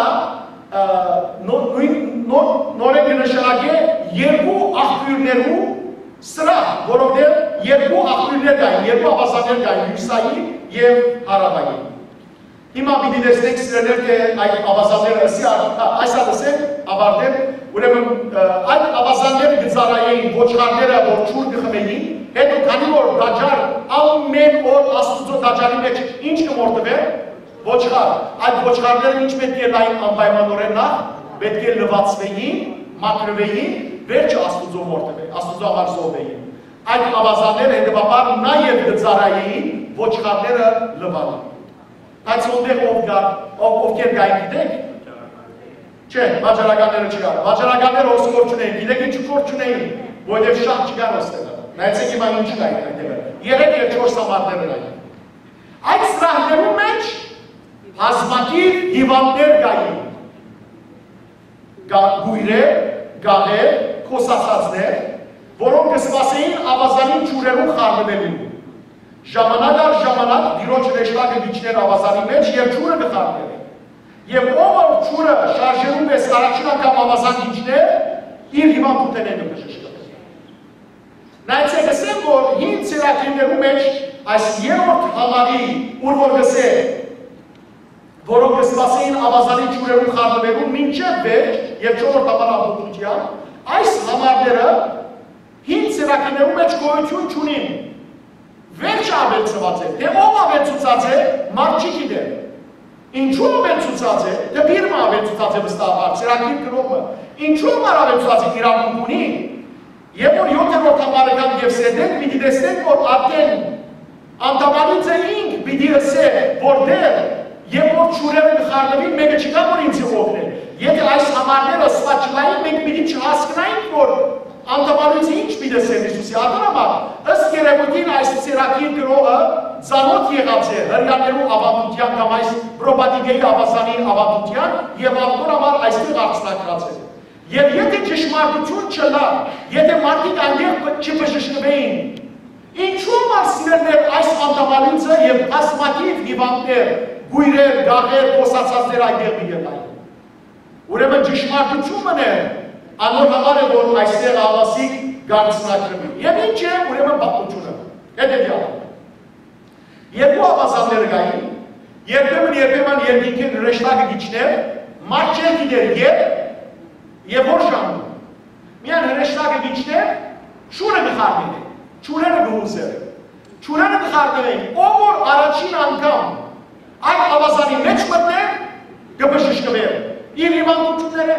նորեն կնշանակե երկու աղբյուրներու սրահ, որովհետև երկու աղբյուրներ կային, երկու ավազաններ կային, հյուսային և հարավային։ Հիմա պիտի տեսնենք սիրելներ, թե այդ ավազանները այս ալսեն ավարտեն, ուրեմն այդ ավազանները գծարային ոչխարները, որ չուր կխմեին, հետո քանի որ Դաջալ ամեն օր Աստուծո Դաջալի մեջ ինչ կմորտվեր, ոչխար, այդ ոչխարները ինչ պետք է լային անպայմանորեն նախ, պետք է լվացվեին, մաքրվեին, վերջը Աստուծո մորտվեր, Աստուծո համար զոհվեին։ Այդ ավազանները հետևաբար նաև գծարային ոչխարները լվալը։ Բայց ոնտեղ ովքեր կային գիտեք, չէ, վաճառականները չկան, վաճառականները ոսկոր չունեին, գիտեք ինչ կոր չունեին, որովհետև շատ չկան ոստեղը։ Նայեցեք հիմա ինչ կային այդտեղը, երեք և չորս համարներ էին։ Այդ սրահներու մեջ հազվադիր հիվանդներ կային, գույրեր, գաղեր, խոսացածներ, որոնք կսպասեին ավազանին ճուրերում խառնվելու։ Ժամանակ առ ժամանակ դիրոջ ռեշտակը գիչներ ավազանի մեջ և ճուրը կխառնվի։ Եվ ով ճուրը շարժերում ես առաջին անգամ ավազան գիչներ, իր հիվանդութենենը բժշկվի։ Նայեցեք ասեմ, որ հին ծրագրերու մեջ այս երրորդ համարի ուր որ գսե, որոնք կսպասեին ավազանի ճուրերում խառնվելու մինչև վերջ և չորրորդ համար ամբողջության, այս համարները հին ծրագրերու մեջ գոյություն չունին։ Վերջ ավելցված է, թե ով ավելցուցած է, մարդ չի գիտեր։ Ինչու ավելցուցած է, թե բիրմը ավելցուցած է վստահաբար, ծրագրի գրողը։ Ինչու համար ավելցուցած է իրավունք ունի, և որ յոթերորդ համարը կամ և սեդենք պիտի տեսնենք, որ արդեն անդամալիցը ինք պիտի ասե, որ դեր, և որ ճուրերը կխառնվին, մեկը չկա, որ ինձ օգնել։ Եթե այս համարները սպաչլային, մենք պիտի չհասկնայինք, որ անդամալիցը ինչ պիտի ասել Հիսուսի ադրամա, ըստ երևույթին այս ծրագիր գրողը ծանոթ եղած է հրյաներու ավանդության կամ այս պրոպատիգեի ավազանի ավանդության և ավտոր համար այստեղ արձնակրած է։ Եվ եթե ճշմարտություն չլա, եթե մարդիկ այնտեղ չբժշկվեին, ինչու համար սիրելներ այս անդամալիցը և բազմաթիվ հիվանդներ, գույրեր, գաղեր, խոսացածներ այնտեղ մի եղային։ Ուրեմն ճշմարտությունն է, անոր համար է, որ այստեղ ավասիկ գարցնակրվի։ Եվ ինչ է, ուրեմն պատմությունը, հետևյալ։ Երկու ավազաններ կային, երբեմն երբեմն երկինքեն ռեշտակը գիչներ, մարդ չէր գիտեր և, և որ ժամում։ Միան ռեշտակը գիչներ, շուրը կխառնեն, ճուրերը կհուզեր, ճուրերը կխառնեն, ով որ առաջին անգամ այդ ավազանի մեջ մտներ, կբժշկվեր, իր հիվանդությունները։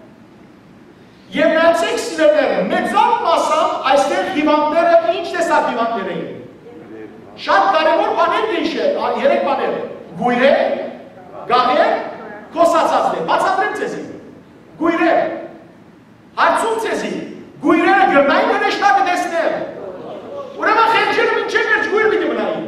Եվ նայեցեք սիրելիներ, մեծան մասամբ այստեղ հիվանդները ինչ տեսակ հիվանդներ էին։ Շատ կարևոր բաներ դիշեր, երեք բաներ, գույրեր, գաղեր, կոսացածներ, բացատրեմ ձեզի, գույրեր, հարցում ձեզի, գույրերը գրնային հրեշտակը տեսներ, ուրեմն խենջերը մինչև վերջ գույր պիտի մնային։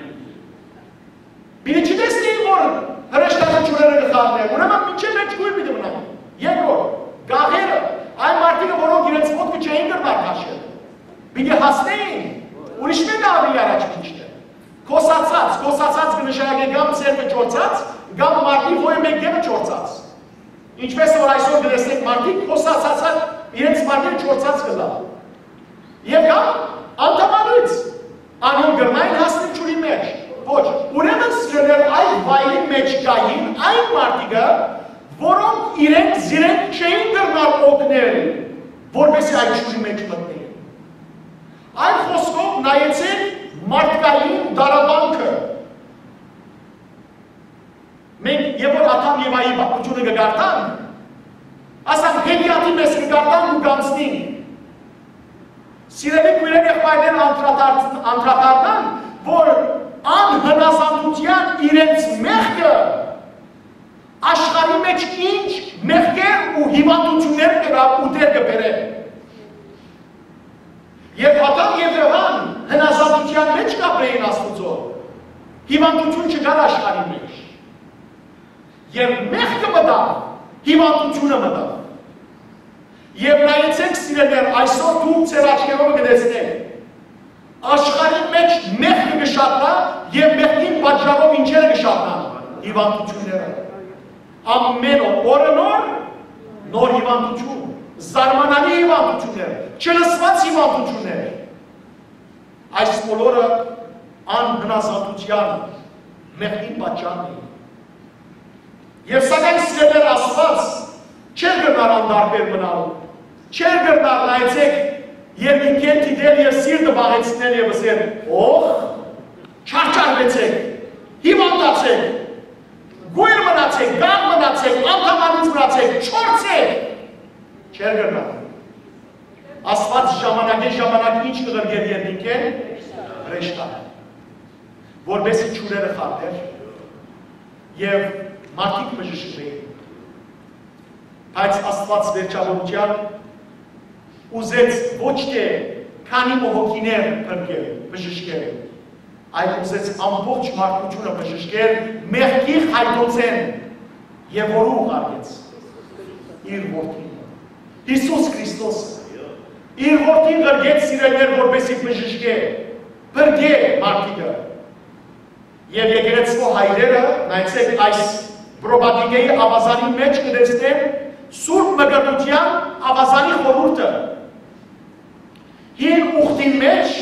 Պիտի չտեսնեին, որ հրեշտակը ճուրերը կխառներ, ուրեմն մինչև վերջ գույր պիտի մնային։ Երկրորդ, գաղերը, այն մարդիկը, որոնք իրենց ոտքը չէին գրնար կաշել, պիտի հասնեին, ուրիշ մեկը ավելի առաջ մինչներ։ Կոսացած, կոսացած կնշանակի գամ ծերքը ճորցած, գամ մարդի ոյը մեկ դեղը ճորցած։ Ինչպես որ այսօր գլեսնեք մարդիկ, կոսացածը իրենց մարդին ճորցած կլա։ Եվ գամ անդամանույց, անոն գրնային հասնի ճուրի մեջ։ Ոչ, ուրեմն սիրելեր այդ վայրի մեջ կային այն մարդիկը, որոնք իրենք զիրենք չէին գրնար օգնել, որպեսի այդ ճուրի մեջ մտնեին։ Այդ խոսքով նայեցեք մարդկային դարաբանքը։ Մենք և որ ատամ Եվայի բապությունը կգարտան, ասամ հետիատի մեզ կգարտան ու գանցնին։ Սիրելի կույրեն եղբայրներ անդրադառնան, որ անհնազանդության իրենց մեղքը աշխարհի մեջ ինչ մեղքեր ու հիվանդություններ կրավ ու դեր կբերեն։ Երբ Ադամ և Եվան հնազանդության մեջ կապրեին Աստուծո, հիվանդություն չկար աշխարհի մեջ։ Եվ մեղքը մտավ, հիվանդությունը մտավ։ Եվ նայեցեք սիրելիներ, այսօր դուք ձեր աչքերով կտեսնեք, աշխարհի մեջ մեղքը կշատնա և մեղքին պատճառով ինչերը կշատնան, հիվանդությունները։ Ամեն օրը նոր, նոր հիվանդություն, զարմանալի հիվանդություններ, չլսված հիվանդություններ։ Այս բոլորը անհնազանդության մեղքին պատճառն էին։ Եվ սակայն սիրելիներ Աստված չէր գրնար անդարբեր մնալ, չէր գրնար նայեցեք երկինքեն դիտել և սիրտը վաղեցնել և ասել, օխ, չարչարվեցեք, հիվանդացեք, գույր մնացեք, գաղ մնացեք, անդամանից մնացեք, չորցեք, չէր գրնար։ Աստված ժամանակեն ժամանակ ինչ կղրգեր երկինքեն, հրեշտակ, որպեսի ճուրերը խառներ և մարդիկ բժշկվեին։ Բայց Աստված վերջավորության ուզեց ոչ թե քանի հոգիներ փրկել, բժշկել, այլ ուզեց ամբողջ մարդկությունը բժշկել մեղքի խայտոցեն և որու ուղարկեց իր որդին, Հիսուս Քրիստոսը, իր որդին գրգեց սիրելներ, որպեսի բժշկե, բրգե մարդիկը։ Եվ եկեղեցու հայրերը, նայեցեք այս պրոբադիգեի ավազանի մեջ կդեսնեն Սուրբ Մկրտության ավազանի խորհուրդը։ Հին ուխտին մեջ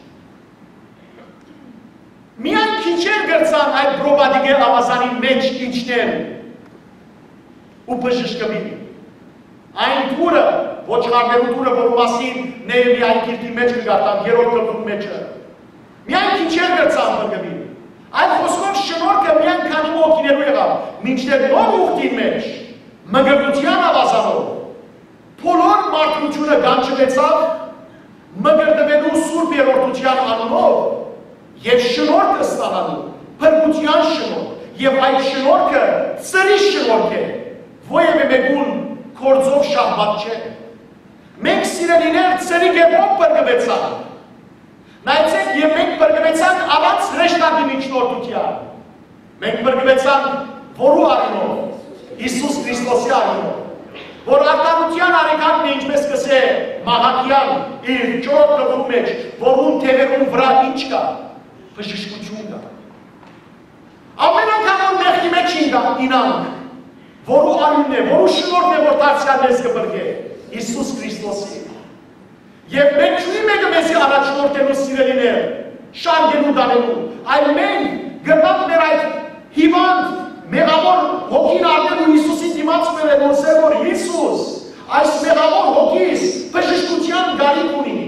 միայն քիչեր գրծան այդ պրոբադիգե ավազանի մեջ իջնել ու բժշկվին։ Այն դուրը, ոչխարներու դուրը, որ մասին Նեեմի այն գիրքի մեջ կգարտան, երրորդ գլխու մեջը։ Միայն քիչեր գրծան բրգվին։ Այդ խոսքով շնորհքը միայն քանի ոգիներու եղավ, մինչդեռ նոր ուխտի մեջ, մկրտության ավազանով, բոլոր մարդկությունը գանչվեցավ մկրտվելու Սուրբ Երրորդության անունով եւ շնորհքը ստանալու, փրկության շնորհ, եւ այդ շնորհքը ծրի շնորհ է, ովևէ մեկուն կորձով շահմատ չէ։ Մենք սիրելիներ ծրի գեբով բրգվեցանք։ Նայեցեք, եւ մենք բրգվեցանք առանց հրեշտակի միջնորդության։ Մենք բրգվեցանք որու արինով, Հիսուս Քրիստոսի արինով, որ արտարության արեգանն է ինչպես կսե Մահակյան իր չորրորդ գլխու մեջ, որուն թևերուն վրա ինչ կա, բժշկություն կա։ Ամեն անգամ որ մեղքի մեջ ինանք, որու արինն է, որու շնորհն է, որ դարձյալ մեզ կբրգե, Հիսուս Քրիստոսի։ Եվ մենք չունի մեկը մեզի առաջնորդելու սիրելիներ, շարգելու դանելու, այլ մենք գտնանք մեր այդ հիվանդ, մեղավոր հոգին առնելու Հիսուսի դիմաց բերելու, ասել որ Հիսուս, այս մեղավոր հոգիս բժշկության գալիք ունի։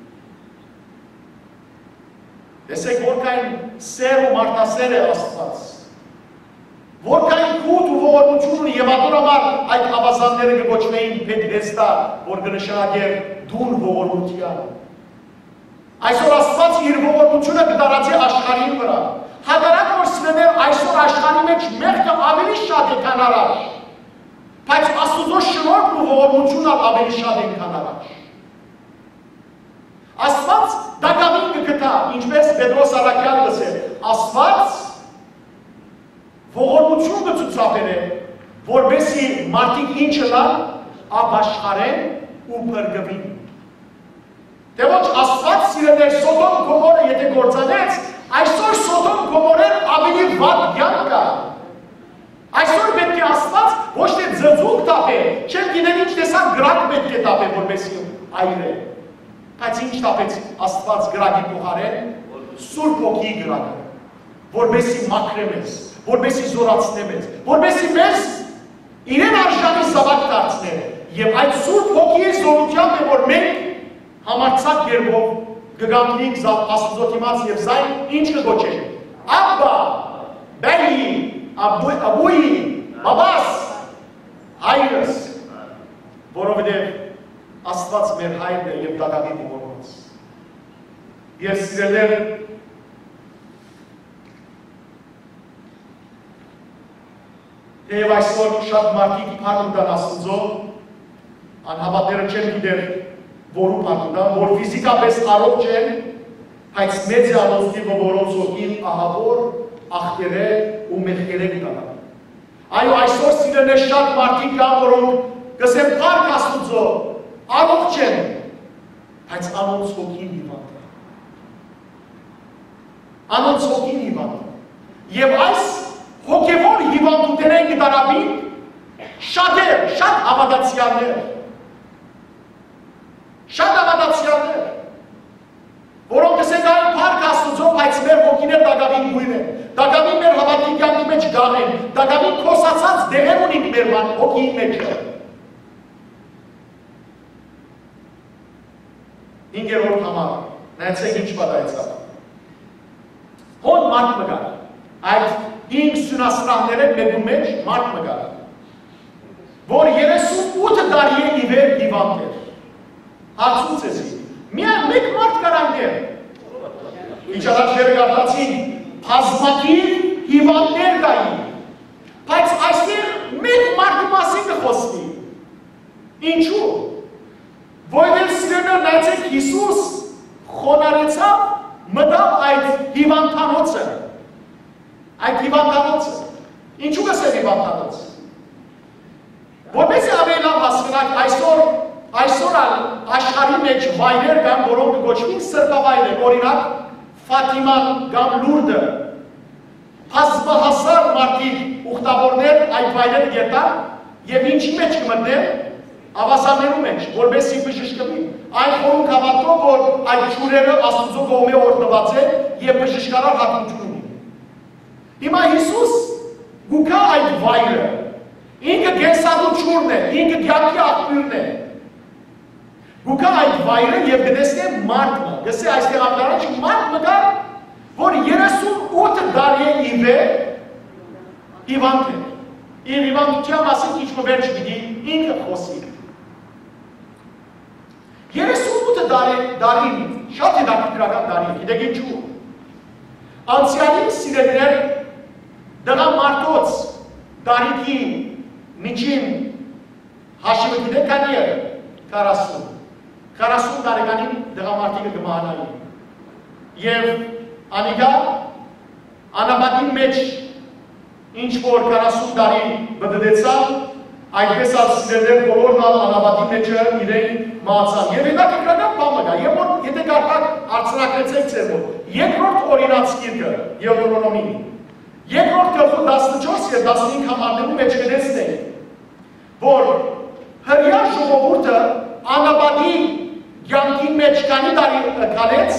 Տեսեք, որքան սեր ու մարդասեր է Աստված, որքան քուտ ու ողորմություն ունի եւ ատորաբար այդ ավազանները կգոչվեին Փետրեստա, որ կնշանակեր դուն ողորմության։ Այսօր Աստված իր ողորմությունը կդարածի աշխարհի վրա։ Հակառակ որ սիրելիներ, այսօր աշխարհի մեջ մեղքը ավելի շատ է, քան առաջ։ Բայց Աստծո շնորհքն ու ողորմությունը ավելի շատ են, քան առաջ։ Աստված դակավին կգտա, ինչպես Պետրոս Արաքյալը ասել, Աստված ողորմություն կցուցաբերե, որպեսզի մարդիկ ինչը լան, ապաշխարեն ու փրկվին։ Դե ոչ Աստված սիրելիներ Սոդոմ Գոմորը եթե գործանեց, այսօր Սոդոմ Գոմորեն ավելի վատ կյանք կա։ Այսօր պետք է Աստված ոչ թե ձգձուկ տապե, չեմ գիտեմ ինչ տեսակ գրակ պետք է տապե, որպեսզի այրե։ Բայց ինչ տապեց Աստված գրակի փոխարեն, Սուրբ Հոգի գրակը, որպեսզի մաքրե մեզ, որպեսզի զորացնե մեզ, որպեսզի մեզ իրեն արժանի զավակ դարձնե, եւ այդ Սուրբ Հոգիի զորությամբ է, որ մենք համարձակ երբով կգանքնենք Աստծո դիմաց եւ զայն ինչ կգոչենք։ Աբբա, բայի, աբույ, բաբաս, հայրս, որովհետեւ Աստված մեր հայրն է եւ դակավի ողորմած։ Ես սիրելիներ, թեև այսօր շատ մարդիկ փառունդան Աստծո, անհավատները չեն գիտեր որու փառունդան, որ ֆիզիկապես առողջ են, բայց մեծ է ալոստի որոնց ոգին ահավոր, աղտերը ու մեղքերը կտանան։ Այո, այսօր սիրելիներ շատ մարդիկ կան, որոնք կսեմ փառք Աստծո, առողջ են, բայց անոնց հոգին հիվանդ է։ Անոնց հոգին հիվանդ է։ Եվ այս հոգևոր հիվանդութենեն կդարաբին շատեր, շատ հավատացյալներ, շատ հավատացյալներ, որոնք կսենք այն փառք Աստծո, բայց մեր հոգիներ դակավին գույն են, դակավին մեր հավատքի կյանքի մեջ գաղ են, դակավին քոսացած դեղեր ունենք մեր հոգիի մեջը։ Հինգերորդ համար, նայեցեք ինչ պատահեցավ։ Հոն մարդ մգար, այդ հինգ սյունասրահները մեկու մեջ մարդ մգար, որ երեսունութ տարի է իվեր հիվանդ էր։ Հարցուց էսի, միայն մեկ մարդ կար այնտեղ։ Ինչ առաջները գարտացին, բազմաթիվ հիվանդներ կային, բայց այստեղ մեկ մարդու մասին կխոսվի։ Ինչու՞։ Որովհետև սիրելիներ, նայեցեք, Հիսուս խոնարհեցավ, մտավ այդ հիվանդանոցը։ Այդ հիվանդանոցը։ Ինչու՞ կսել հիվանդանոց։ Որպես ավելի լավ հասկանանք, այսօր Այսօր աշխարհի մեջ վայրեր կան, որոնք կոչվին սրբավայրեր, օրինակ Ֆաթիման կամ Լուրդը, բազմահազար մարդիկ ուխտավորներ այդ վայրերը գետան եւ ինչի մեջ կմտնեն, ավասաններու մեջ, որովհետեւ բժշկվի։ Այն խորհուրդ հավատքով, որ այդ ճուրերը Աստծո կողմէ օրտնված է եւ բժշկարար հատկություն ունի։ Հիմա Հիսուս գուկա այդ վայրը, ինքը կենսալու ճուրն է, ինքը կյանքի աղբյուրն է։ Գուկա այդ վայրը եւ գտեսնե մարդը, գսե այստեղ անդրանջ մարդ մգա, որ երեսունութ տարի է իվե հիվանդ է։ Իր հիվանդության մասին ինչ-որ վերջ պիտի ինքը խոսի։ երեսունութ տարի շատ հետաքրքրական տարի է, գիտեք ինչու։ Անցյալին սիրելիներ դղամարդոց տարիքի միջին հաշիվը գիտեք քանի է, քառասուն։ քառասուն տարեկանին դղամարդիկը կմահանայի։ Եվ անիկա անապատին մեջ ինչ-որ քառասուն տարի բդդեցան, այդպես ասիլերներ բոլորն անապատի մեջը իրեն մահացան։ Եվ հետաքրքրական բանը կա, եւ որ եթե կարդաք արցնակրեցեք ձեր մոտ, երկրորդ օրինացգիրքը Դեյոտնոմին, երկրորդ գլխի տասնչորս եւ տասնհինգ համարներու մեջ գտեսնենք, որ հրյա ժողովուրդը անապատի կյանքի մեջ քանի տարի կալեց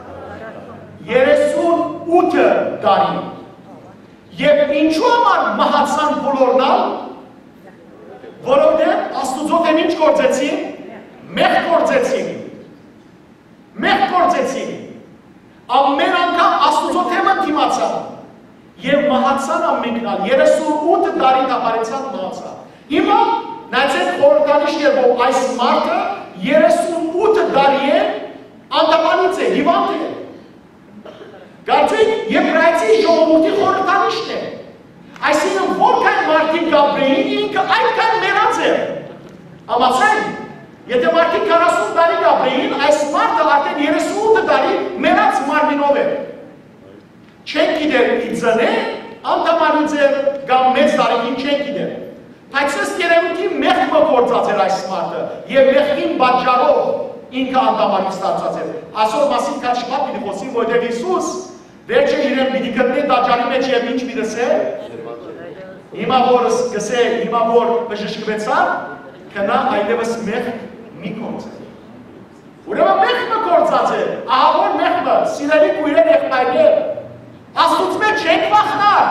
երեսունութ տարի։ Եվ ինչու համար մահացան բոլորնալ, որովհետև Աստուծո դեմ ինչ գործեցին, մեղք գործեցին, մեղք գործեցին, ամեն անգամ Աստուծո դեմ ընդդիմացան եւ մահացան ամենքնալ, երեսունութ տարի դապարեցան մահացան։ Հիմա նայեցեք խորհրդանիշներ, որ այս մարդը երեսունութ տարի է անդապանից է, հիվանդ է։ Կարծեք Եբրայեցի ժողովրդի խորհրդանիշն է։ Այսինքն որքան մարդիկ գաբրեին, ինքը այդքան մեռած է։ Համաձայն, եթե մարդիկ քառասուն տարի գաբրեին, այս մարդը արդեն երեսունութ տարի մեռած մարմինով է։ Չեն գիտեր իծնե, անդամանից է կամ մեծ տարիքին չեն գիտեր։ Բայց ըստ երևույթի մեղքը գործած էր այս մարդը եւ մեղքին պատճառով ինքը անդամանից ստացած էր։ Այսօր մասին քիչ շատ պիտի խոսի, որովհետեւ Հիսուս վերջը իրեն պիտի գտնի տաճարի մեջ եւ ինչ պիտի ասե։ Հիմա որ գսե, հիմա որ բժշկվեցան, կնա այլևս մեղք մի գործի։ Ուրեմն մեղքը գործած է, ահա որ մեղքը, սիրելի քույրեր եղբայրներ, Աստծուց մեջ չենք վախնար։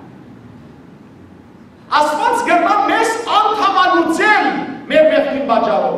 Աստված գրնա մեզ անդամանուծել մեր մեղքին պատճառով։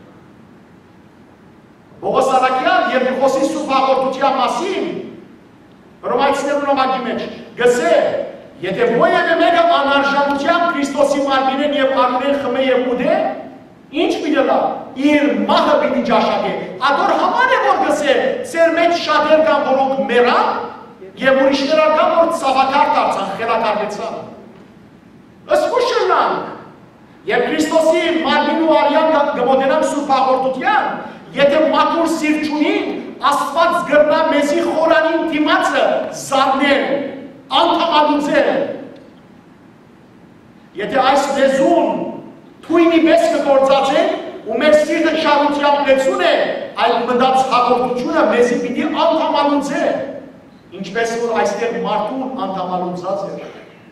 Պողոս Արաքյան եւ Նիկոսի սուրբ հաղորդության մասին Հռոմայացիներու նամակի մեջ գսե, եթե որևէ մեկը անարժանությամբ Քրիստոսի մարմինեն եւ անունեն խմե եւ ուտե, ինչ պիտի լա, իր մահը պիտի ճաշակե։ Ադոր համար է որ գսե, ծեր մեջ շատեր կան, որոնք մեռան եւ ուրիշներ կան, որ ցավակար դարձան, խելակարվեցան։ Ըստ ուշնանք, եւ Քրիստոսի մարմինու արյան գմոտենամ սուրբ հաղորդության, եթե մաքուր սիրտ չունին, Աստված գրնա մեզի խորանին դիմացը զարնել, անդամանուծել։ Եթե այս լեզուն թույնի պես կգործածեն, ու մեր սիրտը շահությամբ լեցուն է, այլ մտած հաղորդությունը մեզի պիտի անդամանուծել, ինչպես որ այստեղ մարդուն անդամանուծած է։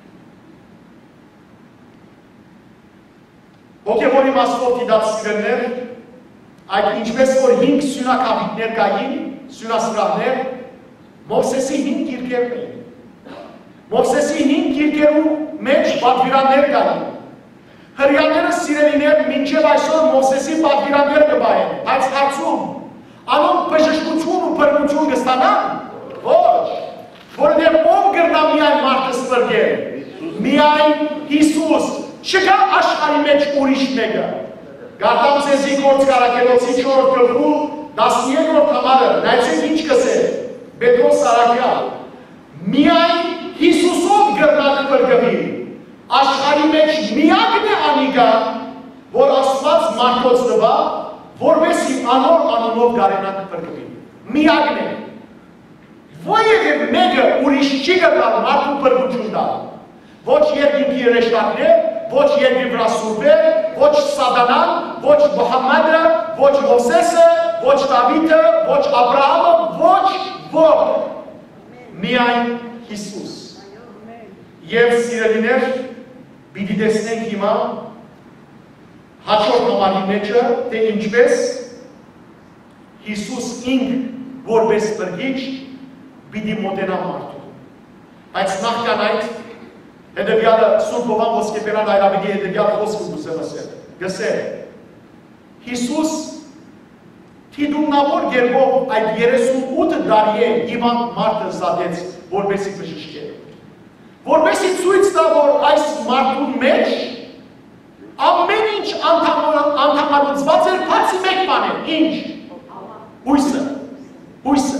Հոգևոր իմաստով դիտած սիրելիներ, այդ ինչպես որ հինգ սյունակապիտներ կային, սյունասրահներ, Մովսեսի հինգ գիրքերն էին։ Մովսեսի հինգ գիրքերու մեջ պատվիրաններ կային։ Հրեաները սիրելիներ մինչև այսօր Մովսեսի պատվիրանները կբայեն, բայց հարցում, անոնք բժշկություն ու բռնություն կստանան, ոչ, որովհետև ով կրնա միայն մարդը սպրգել, միայն Հիսուս, չկա աշխարհի մեջ ուրիշ մեկը։ Գարտամ ձեզի գործ Կարակելոցի չորրորդ գլխու տասներորդ համարը, նայեցեք ինչ կսե, Պետրոս Սարաքյան, միայն Հիսուսով գրնակ բրգվի, աշխարհի մեջ միակն է անիկա, որ Աստված մարդոց տվա, որպեսզի անոր անունով գարենակ բրգվի, միակն է, որևէ մեկը ուրիշ չի գտալ մարդու բրգություն տալ, ոչ երկինքի հրեշտակներ, ոչ երկրի վրա սուրբեր, ոչ Սատանան, ոչ Մուհամմադը, ոչ Մովսեսը, ոչ Դավիթը, ոչ Աբրահամը, ոչ ոք, միայն Հիսուս։ Եվ սիրելիներ, պիտի տեսնենք հիմա հաջորդ համարի մեջը, թե ինչպես Հիսուս ինք որպես բրգիչ պիտի մոտենա մարդու։ Բայց նախքան այդ հետևյալը Սուրբ Հովհան Ոսկեբերան Այրաբեդի հետևյալ խոսքը կուզեմ ասել։ Գսել Հիսուս թիդումնավոր գերբով այդ երեսունութ տարի է հիվանդ մարդը զատեց որպեսի բժշկեր։ Որպեսի ցույց տա, որ այս մարդու մեջ ամեն ինչ անդամալուծված էր բացի մեկ բան է, ինչ։ Հույսը, հույսը։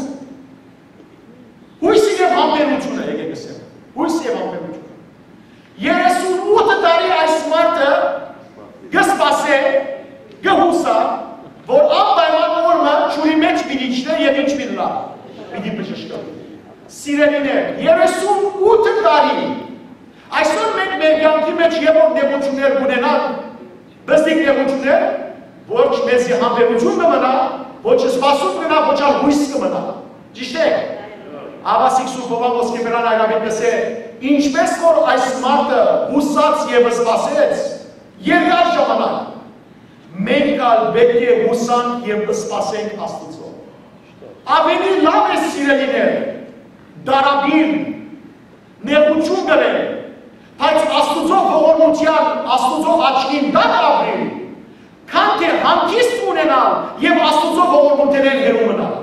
Հույսը և համբերությունը, եկեք ասեմ, հույսը և համբերությունը։ երեսունութ տարի այս մարդը գսպասե, գհուսա, որ անպայման օրը ջուրի մեջ պիտի իջներ և ինչ պիտի լա, պիտի բժշկի։ Սիրելիներ, երեսունութ տարի, այսօր մենք մեր կյանքի մեջ և որ նեղություններ ունենանք, բզդիկ նեղություններ, ոչ մեզի համբերություն կմնա, ոչ սպասում կմնա, ոչ ալ հույս կմնա։ Ճիշտ է։ Ավասիկ Սուրբ Հովհան Ոսկեբերան Այրաբեդը ասե, ինչպես որ այս մարդը հուսած և սպասեց, երկար ժամանակ, մենք ալ պետք է հուսանք և սպասենք Աստծո։ Ավելի լավ է սիրելիներ, դարաբին, նեղություն գրել, բայց Աստծո ողորմության, Աստծո աչքին դատ ապրել, քան թե հանգիստ ունենալ և Աստծո ողորմութենեն հեռու մնալ։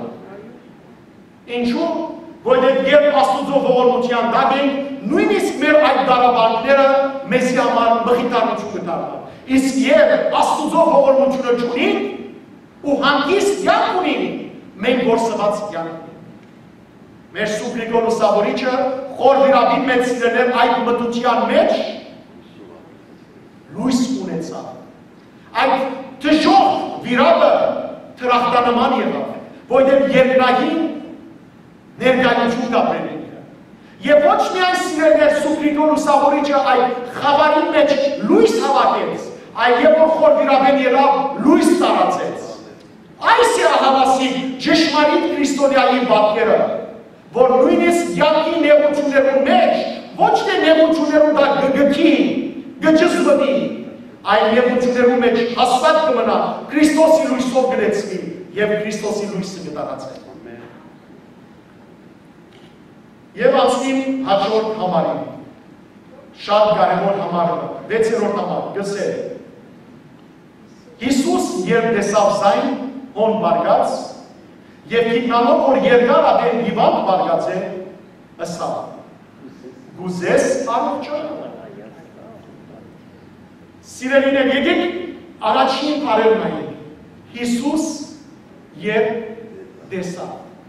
Ինչու՞, որտեղ երբ Աստծո ողորմության տակ ենք, նույնիսկ մեր այդ դարաբանքները մեզի համար մխիթարություն կդառնան։ Իսկ երբ Աստծո ողորմությունը չունենք ու հանգիստ կյանք ունենք, մենք գործված կյանք ունենք։ Մեր Սուրբ Գրիգոր Լուսավորիչը խոր վիրաբին մեծ սիրելիներ այդ մտության մեջ լույս ունեցավ։ Այդ թժող վիրաբը թրախտանման եղավ, որտեղ երկնային ներկայություն կապրել ինքը։ Եվ ոչ միայն սիրելիներ Սուրբ Գրիգոր Լուսավորիչը այդ խավարի մեջ լույս հավաքեց, այլ երբ որ խոր վիրաբեն ելավ լույս տարածեց։ Այս է հավասիկ ճշմարիտ քրիստոնյայի պատկերը, որ նույնիսկ յանքի նեղություններու մեջ ոչ թե նեղություններու դա գգքի, գճզվնի, այլ նեղություններու մեջ հաստատ կմնա Քրիստոսի լույսով գլեցվի և Քրիստոսի լույսը կտարածել։ Եվ անցնիմ հաջորդ համարին, շատ կարևոր համարը, վեցերորդ համար, գսել։ Հիսուս երբ տեսավ զայն, հոն բարգաց, և գիտնալով, որ երկար ադեն հիվանդ բարգաց է, ըսավ, գուզես առողջանալ։ Սիրելիներ, եկեք առաջին բարերն այն, Հիսուս երբ տեսավ։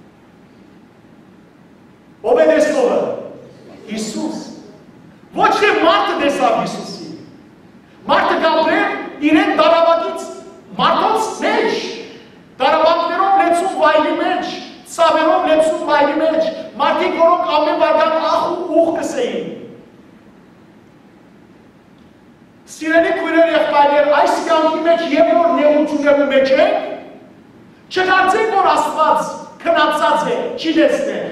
Ով է տեսնողը։ Հիսուս։ Ոչ թե մարդը տեսավ Հիսուսի։ Մարդը կապրել իրեն դարավագից մարդոց մեջ, դարավագներով լեցում վայրի մեջ, ծավերով լեցում վայրի մեջ, մարդիկ որոնք ամեն վարգան ախ ու ուղ կսեին։ Սիրելի քույրեր եղբայրներ, այս կյանքի մեջ և որ նեղություններու մեջ ենք, չկարծեք, որ Աստված քնածած է, չի տեսնել։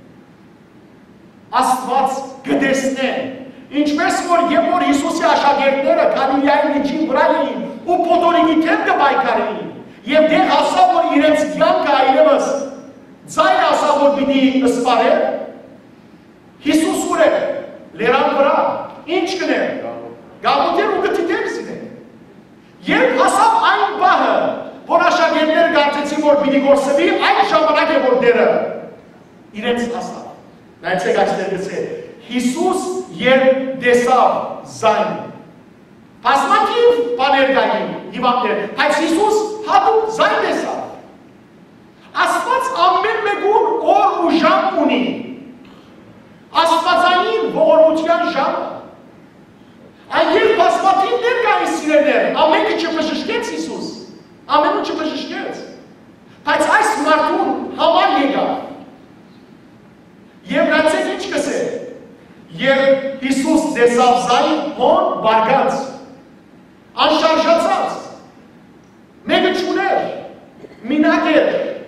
Աստված կտեսնեն, ինչպես որ և որ Հիսուսի աշակերտները Գալիլեայի միջին վրա էին ու փոթորիկի դեմ կպայքարեին, և դեղ ասավ, որ իրենց կյանքը այլևս ձայն ասավ, որ պիտի սպարել, Հիսուս ուր է, լերան վրա, ինչ կներ, գաղութեր ու գթիտեր զինեն։ Երբ հասավ այն բահը, որ աշակերտները կարծեցին, որ պիտի գործվի, այն ժամանակ է, որ դերը իրենց հասավ։ Նայեցեք այստեղ գցել, Հիսուս երբ տեսավ զայն, բազմաթիվ բաներ կային հիվանդներ, բայց Հիսուս հատուկ զայն տեսավ։ Աստված ամեն մեկուն օր ու ժամ ունի, աստվածային ողորմության ժամը։ Այն երբ բազմաթիվներ կային սիրելիներ, ամենքը չբժշկեց Հիսուս, ամենը չբժշկեց, բայց այս մարդուն համար եկավ։ Եվ նայեցեք ինչ կսել, երբ Հիսուս ձեսավզային հոն բարգած, անշարժացած, մեկը չուներ, մինակ էր,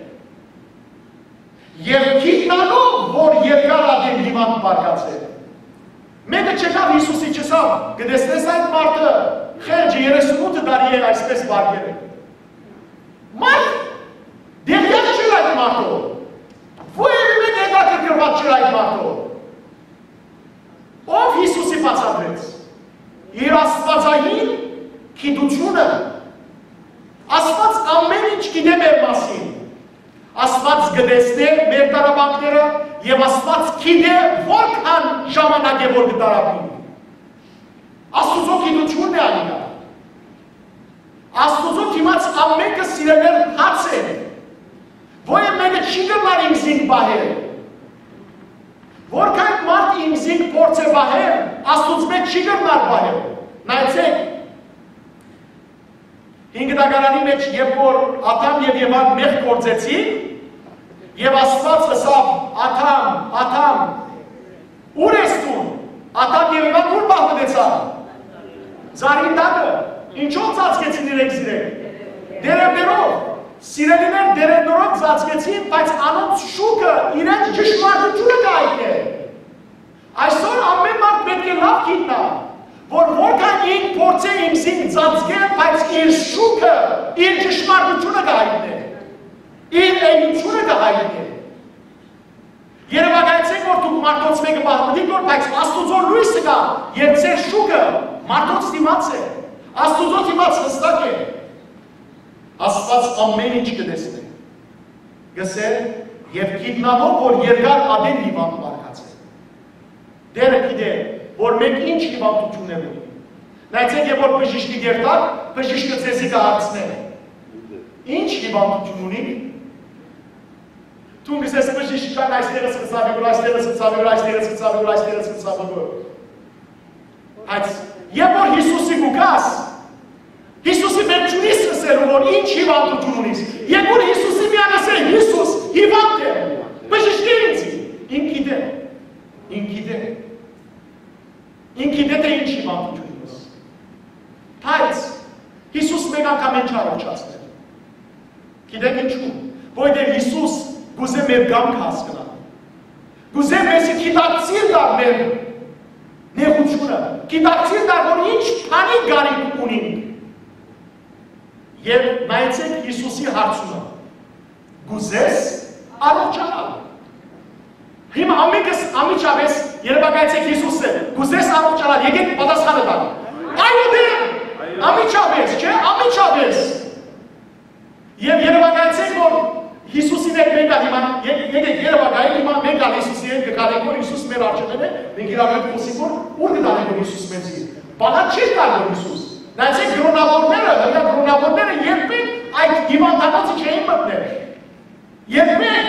և գիտնալով, որ երկար ադեն հիվանդ բարգած էր, մեկը չեկավ Հիսուսի չսավ, գտեսնես այդ մարդը, խերջը երեսունութ տարի է այսպես բարգեր է, մարդ, դեղյակ չր այդ մարդով, ոյևի մեկ հետաքրքրված չր այդ մարդով, ով Հիսուսի բացատրեց, իր աստվածային գիտությունը, Աստված ամեն ինչ գիտե մեր մասին, Աստված գտեսնե մեր տարաբանքները և Աստված գիտե որքան ժամանակ է որ կտարաբին, Աստուծո գիտությունն է այնա, Աստուծո դիմաց ամենքը սիրելեր հաց է, ոյև մեկը չի կրնար իմ զինք բահել, որքան մարդ իմ զինք փորձ է բահել, Աստուծո մեջ չի կրնար բահել, նայցեք, հինգ դագարանի մեջ երբ որ Ադամ և Եվան մեղ գործեցին, և Աստված հսավ Ադամ, Ադամ, ուր ես տուն, Ադամ և Եվան ուր բախվեցան, զարին տակը, ինչով ծածկեցին իրենք սիրեք, դերևներով, սիրելիներ դերևներով ծածկեցին, բայց անոնց շուկը իրենց ճշմարտությունը կայքն է, այսօր ամեն մարդ պետք է լավ գիտնա, որ որքան ինք փորձ է իմ զինք ծածկել, բայց իր շուկը, իր ճշմարտությունը կհայտնի, իր էությունը կհայտնի։ Երևակայեցեք, որ դուք մարդոց մեկը բախմդիկ որ, բայց Աստուծո լույսը կա, և ձեր շուկը մարդոց դիմաց է, Աստուծո դիմաց հստակ է, Աստված ամեն ինչ կտեսնի, գսե և գիտնալով, որ երկար ադեն հիվանդ բարգած է, դերը գիտե, որ մենք ինչ հիվանդություն է ունի, նայցեք և որ բժիշկի գերտակ, բժիշկը ձեզի կհարցնե, ինչ հիվանդություն ունի, Տուն գսես բժիշկան այստեղս կծավի, այստեղս կծավի, այստեղս կծավի, այստեղս կծավի, Այդ, և որ Հիսուսի գուկաս, Հիսուսի մեր չունիս կսելու, որ ինչ հիվանդություն ունիս, և որ Հիսուսի միան ասել, Հիսուս հիվանդ է, բժիշկի ինձի, ինք գիտե, ինք գիտե, ինք գիտե թե ինչ հիվանդություն ունիս, բայց Հիսուս մեկ անգամ ինչ առողջացնել, գիտեք ինչու, որտեղ Հիսուս գուզե մեր գամք հասկնա, գուզե մեզի գիտակցիր դար մեր նեղությունը, գիտակցիր դար, որ ինչ քանի գարիք ունենք, և նայեցեք Հիսուսի հարցումը, գուզես առողջանալ, հիմա ամենքս ամիջավես երևակայեցեք Հիսուսը, գուզես առողջանալ, եկեք պատասխանը տալ, այո դեմ, ամիջավես, չէ, ամիջավես, և երևակայեցեք, որ Հիսուսին հետ մենք ալ հիմա, եկեք երևակայեք հիմա մենք ալ Հիսուսի հետ կկարենք, որ Հիսուս մեր արջենեն է, մենք իրավենք խոսիկ, որ ուր կտանենք, որ Հիսուս մեզի, բանատ չի տար, որ Հիսուս, նայցեք գրոնավորները, հրյա գրոնավորները երբեք այդ հիվանդանոցը չէին մտներ, երբեք,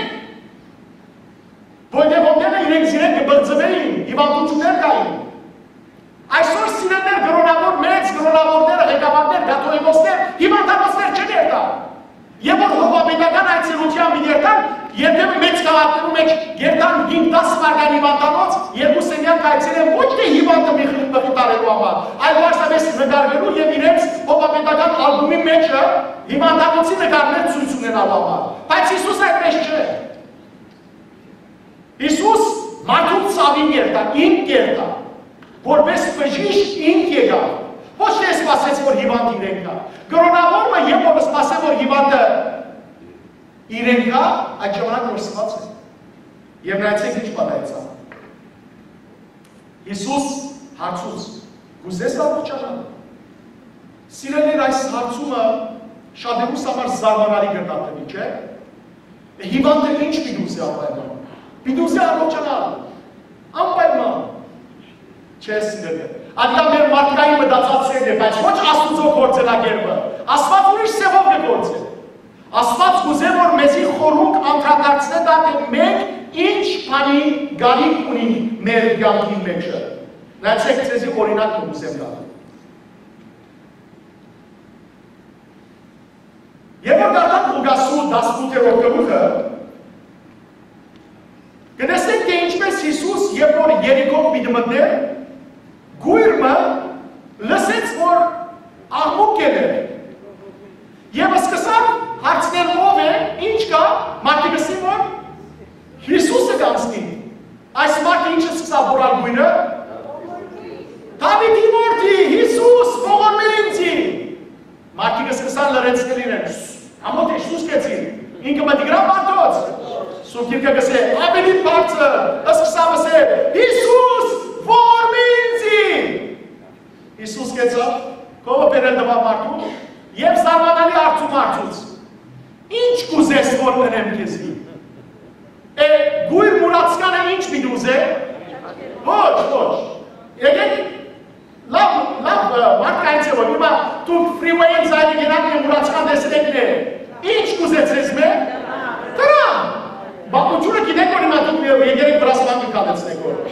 որտեղ ոնտեղ իրենք զիրեն կբրձվեին, հիվանդություններ կային, այսօր սիրեններ գրոնավոր մեծ գրոնավորները, ղեկավարներ, գաթողիկոսներ, հիվանդանոցներ չեն երտան, Եվ որ հովապետական այցելության մի երտան, երբեմն մեծ քաղաքներում մեջ երտան հինգ-դաս վայրկյան հիվանդանոց, երկու սենյակ այցել են ոչ թե հիվանդը մի խմբի տարելու համար, այլ վարսավես նկարվելու և իրենց հովապետական ալբումի մեջը հիվանդանոցի նկարներ ցույց ունենալու համար, բայց Հիսուս այդպես չէ։ Հիսուս մարդու ցավին երտա, ինք երտա, որպես բժիշկ ինք եկավ։ Ոչ թե սպասեց, որ հիվանդ իրեն կա։ Գրոնավորը և որ սպասե, որ հիվանդը իրեն կա, այդ ժամանակ որ սպաց է։ Եվ նայցեք ինչ պատայեցա։ Հիսուս հարցուց, գուզես առողջանալ։ Սիրելիներ, այս հարցումը շատերուս համար զարմանալի գտնատելի, չէ։ Հիվանդը ինչ պիտուս է անպայման։ Պիտուս է առողջանալ։ Անպայման։ Չէ սիրելիներ։ Ադիա մեր մարդկային մտածած սերն է, բայց ոչ Աստուծո գործելակերպը, Աստված ուրիշ սևով է գործել։ Աստված գուզե, որ մեզի խորհուրդ անդրադարձնե դա, թե մենք ինչ բանի գալիք ունենք մեր կյանքի մեջը։ Նայեցեք, ձեզի օրինակ կգուզեմ տալ։ Եվ որ դարձան Ղուկասու տասնութերորդ գլուխը, կտեսնենք, թե ինչպես Հիսուս, երբ որ Երիքով պիտի մտներ, գույրը լսեց, որ աղմուկ կերեր։ Եվ սկսավ հարցնել ով է, ինչ կա, մարդիկ ասին, որ Հիսուսը կանցնի։ Այս մարդը ինչ սկսավ որալ գույրը։ Դավիթի որդի, Հիսուս, ողորմել ինձի։ Մարդիկ սկսան լրացնել իրեն։ Ամոթ Հիսուս կեցին։ Ինքը մտի գրավ մարդոց։ Սուրբ Գիրքը գսե, ավելի բարձր, սկսավ ասել, Հիսուս, ողորմել ինձի։ Հիսուս կեցավ, կողը բերել դվա մարդու, և զարմանալի արդում արդուց։ Ինչ կուզես, որ մնեմ կեզվի։ Է, գույր մուրացկանը ինչ մի դուզ է։ Ոչ, ոչ։ Եկեք, լավ, լավ, մարդկայից է որ, հիմա դուք ֆրիվեյին զայնի գենակ է մուրացկան դեսնեկն է։ Ինչ կուզեց ես մե։ Տրամ։ Բապուչունը գիտեք որ հիմա դուք եկերեք վրասման կկալեցնեք որ։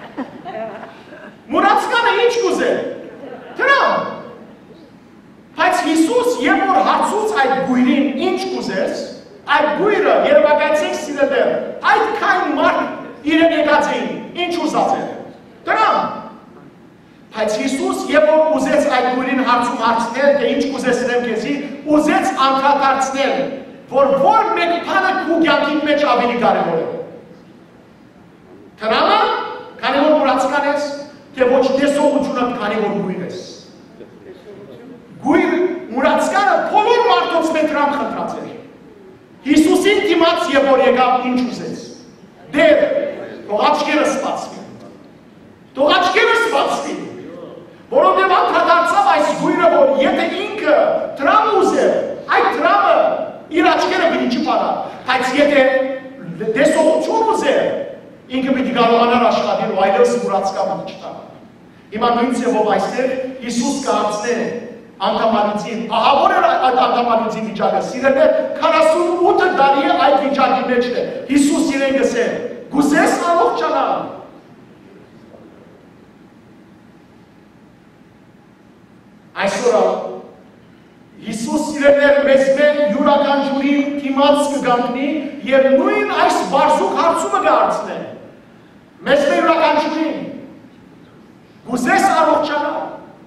Մուրացկանը ինչ կուզե։ Տրամ։ Բայց Հիսուս երբ որ հարցուց այդ գույրին ինչ կուզես, այդ գույրը երևակայցեք սիրելեր, այդ կայն մարդ իրեն եկած էին, ինչ ուզած էր։ Տրամ։ Բայց Հիսուս երբ որ ուզեց այդ գույրին հարցում հարցնել, թե ինչ կուզեսնեմ քեզի, ուզեց անդրադարձնել, որ որ մեկ բանը քու կյանքի մեջ ավելի կարևոր է։ Տրամը, քանի որ մուրացկան ես, թե ոչ տեսողությունը քանի որ գույր ես։ Գույր մուրացկանը բոլոր մարդոց մետրամ խնդրած էր։ Հիսուսին դիմաց և որ եկավ ինչ ուզեց։ Դեր, թող աչքերը սպացվի։ Թող աչքերը սպացվի։ Որովհետև անդրադարձավ այս գույրը, որ եթե ինքը տրամ ուզեր, այդ տրամը իր աչքերը պիտի չպարա, բայց եթե տեսողություն ուզեր, ինքը պիտի կարողանար աշխատել ու այլևս մուրացկան չտա։ Հիմա նույն ձևով այստեղ Հիսուս կհարցներ անդամալուծին, ահա որ էր այդ անդամալուծի վիճակը, սիրելներ, քառասունութ տարի է այդ վիճակի մեջն է, Հիսուս իրեն գսել, գուզես առողջանալ։ Այսօր Հիսուս սիրելներ մեզ մեն յուրաքանչյուրին դիմաց կգանքնի և նույն այս բարձուկ հարցումը կհարցնե, մեզ մեն յուրաքանչյուրին, գուզես առողջանալ։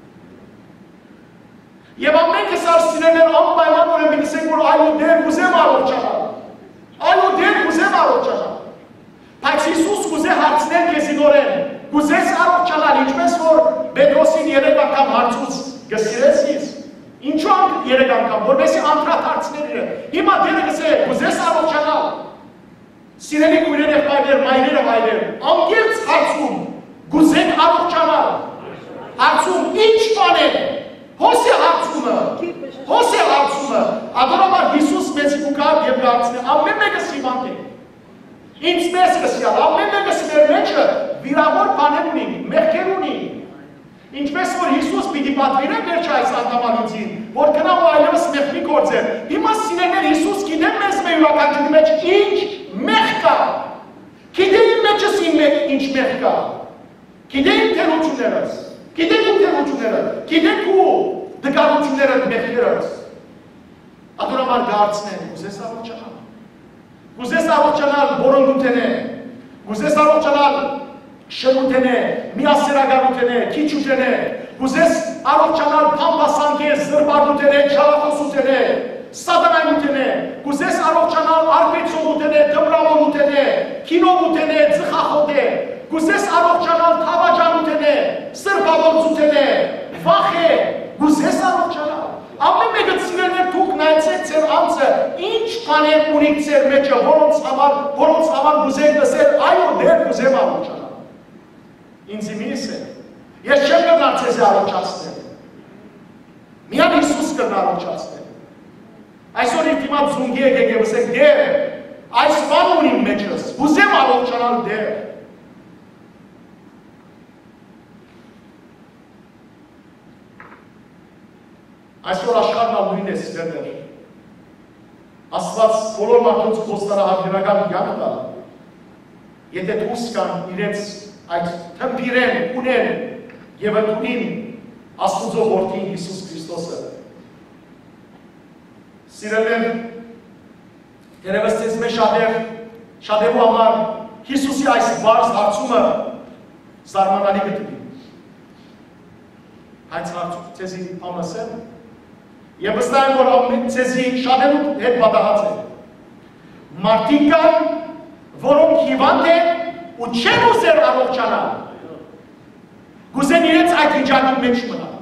Եվ ամենքս արսինելեր անպայման որ եմ գսենք, որ այո դեր գուզեմ առողջանալ, այո դեր գուզեմ առողջանալ, բայց Հիսուս գուզե հարցնել քեզի նորեն, գուզես առողջանալ, ինչպես որ Պետրոսին երեք անգամ հարցուց գսիրես ես, ինչու երեք անգամ, որպեսզի անդրադարձնել իրը, հիմա դերը գսե, գուզես առողջանալ, սիրելի քույրեր եւ մայրեր, մայրերը մայրեր, անկեղծ հարցում, գուզենք առողջանալ, հարցում ինչ բան է, հոս է հարցումը, հոս է հարցումը, ադորամար Հիսուս մեզ կուկավ և գարցն է, ամեն մեկը սիմանտ է, ինձ մեզ կսյալ, ամեն մեկը սմեր մեջը վիրավոր բաներ ունի, մեղքեր ունի, ինչպես որ Հիսուս պիտի պատվիր է վերջ այս անդամանուծին, որ կնա ու այլևս մեղքի գործեր, հիմա սիներներ Հիսուս գիտեմ մեզ մեր ուրականջունի մեջ ինչ մեղ կա, գիտեին մեջս ինչ մեղ կա, գիտեին թերություններս, գիտեք ու թերությունները, գիտեք ու դգարությունները մեղքերս, ադորամար գարցնեն, գուզես առողջանալ, գուզես առողջանալ բորոնգութեն է, գուզես առողջանալ շնութեն է, միասերագանութեն է, քիչութեն է, գուզես առողջանալ պամպասանք է, զրբարդութեն է, չալախոսութեն է, սատանայնութեն է, գուզես առողջանալ արպեցողութեն է, դմրավորութեն է, կինովութեն է, ձխախոտ է, գուզես առողջանալ թավաջանութեն է, սրբավորձութեն է, վախ է, գուզես առողջանալ, ամեն մեկը սիրելներ դուք նայեցեք ձեր անձը, ինչ բաներ ունիք ձեր մեջը, որոնց համար, որոնց համար գուզեք լսել, այո դեր գուզեմ առողջանալ, ինձի միս է, ես չեմ կրնար ձեզ առողջացնել, միան Հիսուս կրն առողջացնել, այսօր իր դիմաց զունգի եկեք և ասեք դեր, այս բան ունիմ մեջս, գուզեմ առողջանալ դեր, այսօր աշխարհն ալույն է սիրելներ, Աստված բոլոր մարդոց խոստարահարդերական կյանք տա, եթե դուրս կան իրենց այդ թմբիրեն, ունեն և ընդունին Աստուծո որդին Հիսուս Քրիստոսը։ Սիրելներ, երևս ձեզ մեզ շատեր, շատերու համար Հիսուսի այս բարձ հարցումը զարմանալի գտնի։ Այս հարցը ցեզի ամասը եւ վստահ եմ որ ցեզի շատերու հետ պատահած է մարդիկ կան որոնք հիվանդ են ու չեն ուզեր առողջանալ գուզեն իրենց այդ վիճակի մեջ մնալ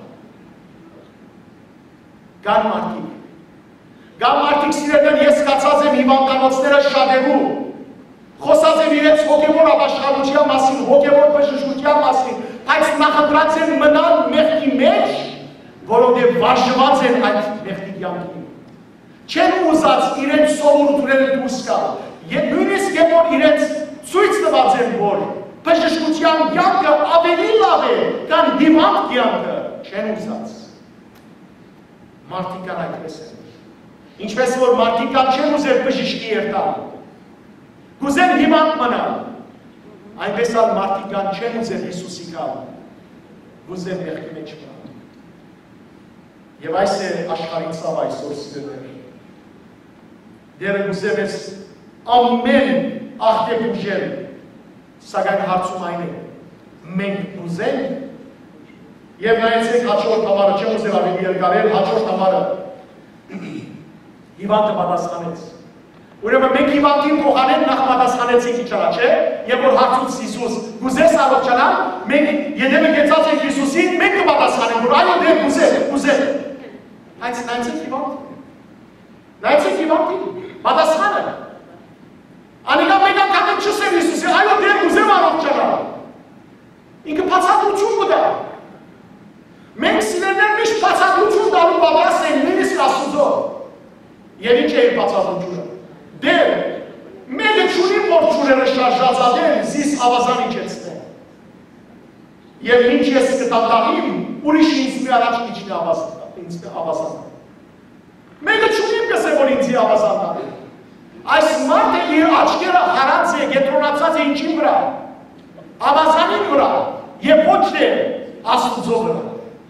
կան մարդիկ կան մարդիկ սիրելիներ ես զգացած եմ հիվանդանոցները շատերու խոսած եմ իրենց հոգևոր ապաշխարության մասին, հոգևոր բժշկության մասին, բայց նախընտրած են մնալ մեղքի մեջ, որովհետև վարժված են այդ մեղքի կյանքին։ Չեն ուզած իրենց սովորությունները դուրս գալ, եւ նույնիսկ երբ որ իրենց ցույց տված են, որ բժշկության կյանքը ավելի լավ է, քան հիվանդ կյանքը, չեն ուզած։ Մարդիկ կան այդպես են։ Ինչպես որ մարդիկ կան չեն ուզել բժշկի երթալ։ Գուզեն հիվանդ մնալ, այնպես ալ մարդիկ կան չեն ուզել Հիսուսի գալ, գուզեն մեղքի մեջ մնալ։ Եվ այս է աշխարհի ցավը այսօր սիրելիներ։ Դերը գուզեմ ես ամեն աղտեկ ուժել, սակայն հարցում այն է, մենք ուզենք եւ նայեցեք հաջորդ համարը, չեմ ուզել ավելի երկարել, հաջորդ համարը հիվանդը պատասխանեց։ Ուրեմն մենք հիվանդին փոխանեն նախ պատասխանեցինք իջարա, չէ՞։ Եվ որ հարցուց Հիսուս գուզես առողջանալ, մենք եթե մենք գեցած ենք Հիսուսին, մենք կպատասխանենք, որ այո դեր գուզե, գուզե։ Այս նայեցեք հիվանդ։ Նայեցեք հիվանդին, պատասխանը։ Անիկա մեկ անգամ չսեմ Հիսուսին, այո դեր գուզեմ առողջանալ։ Ինքը բացատրություն կտա։ Մենք սիրելիներ միշտ բացատրություն տալու պատրաստ ենք նույնիսկ Աստծո։ Եվ ինչ է իր բացատրությունը։ Դեր, մեկը չունի որ չուրերը շարժածադեր, զիս ավազան իջեցնե։ Եվ ինչ ես կտատաղիմ, ուրիշ ինձ մի առաջ իջնի ավազան։ Մեկը չունիմ կսե, որ ինձի ավազան դարի։ Այս մարդը իր աչկերը հարած է, գետրոնացած է ինչին վրա, ավազանին վրա, և ոչ դե Աստուծո վրա։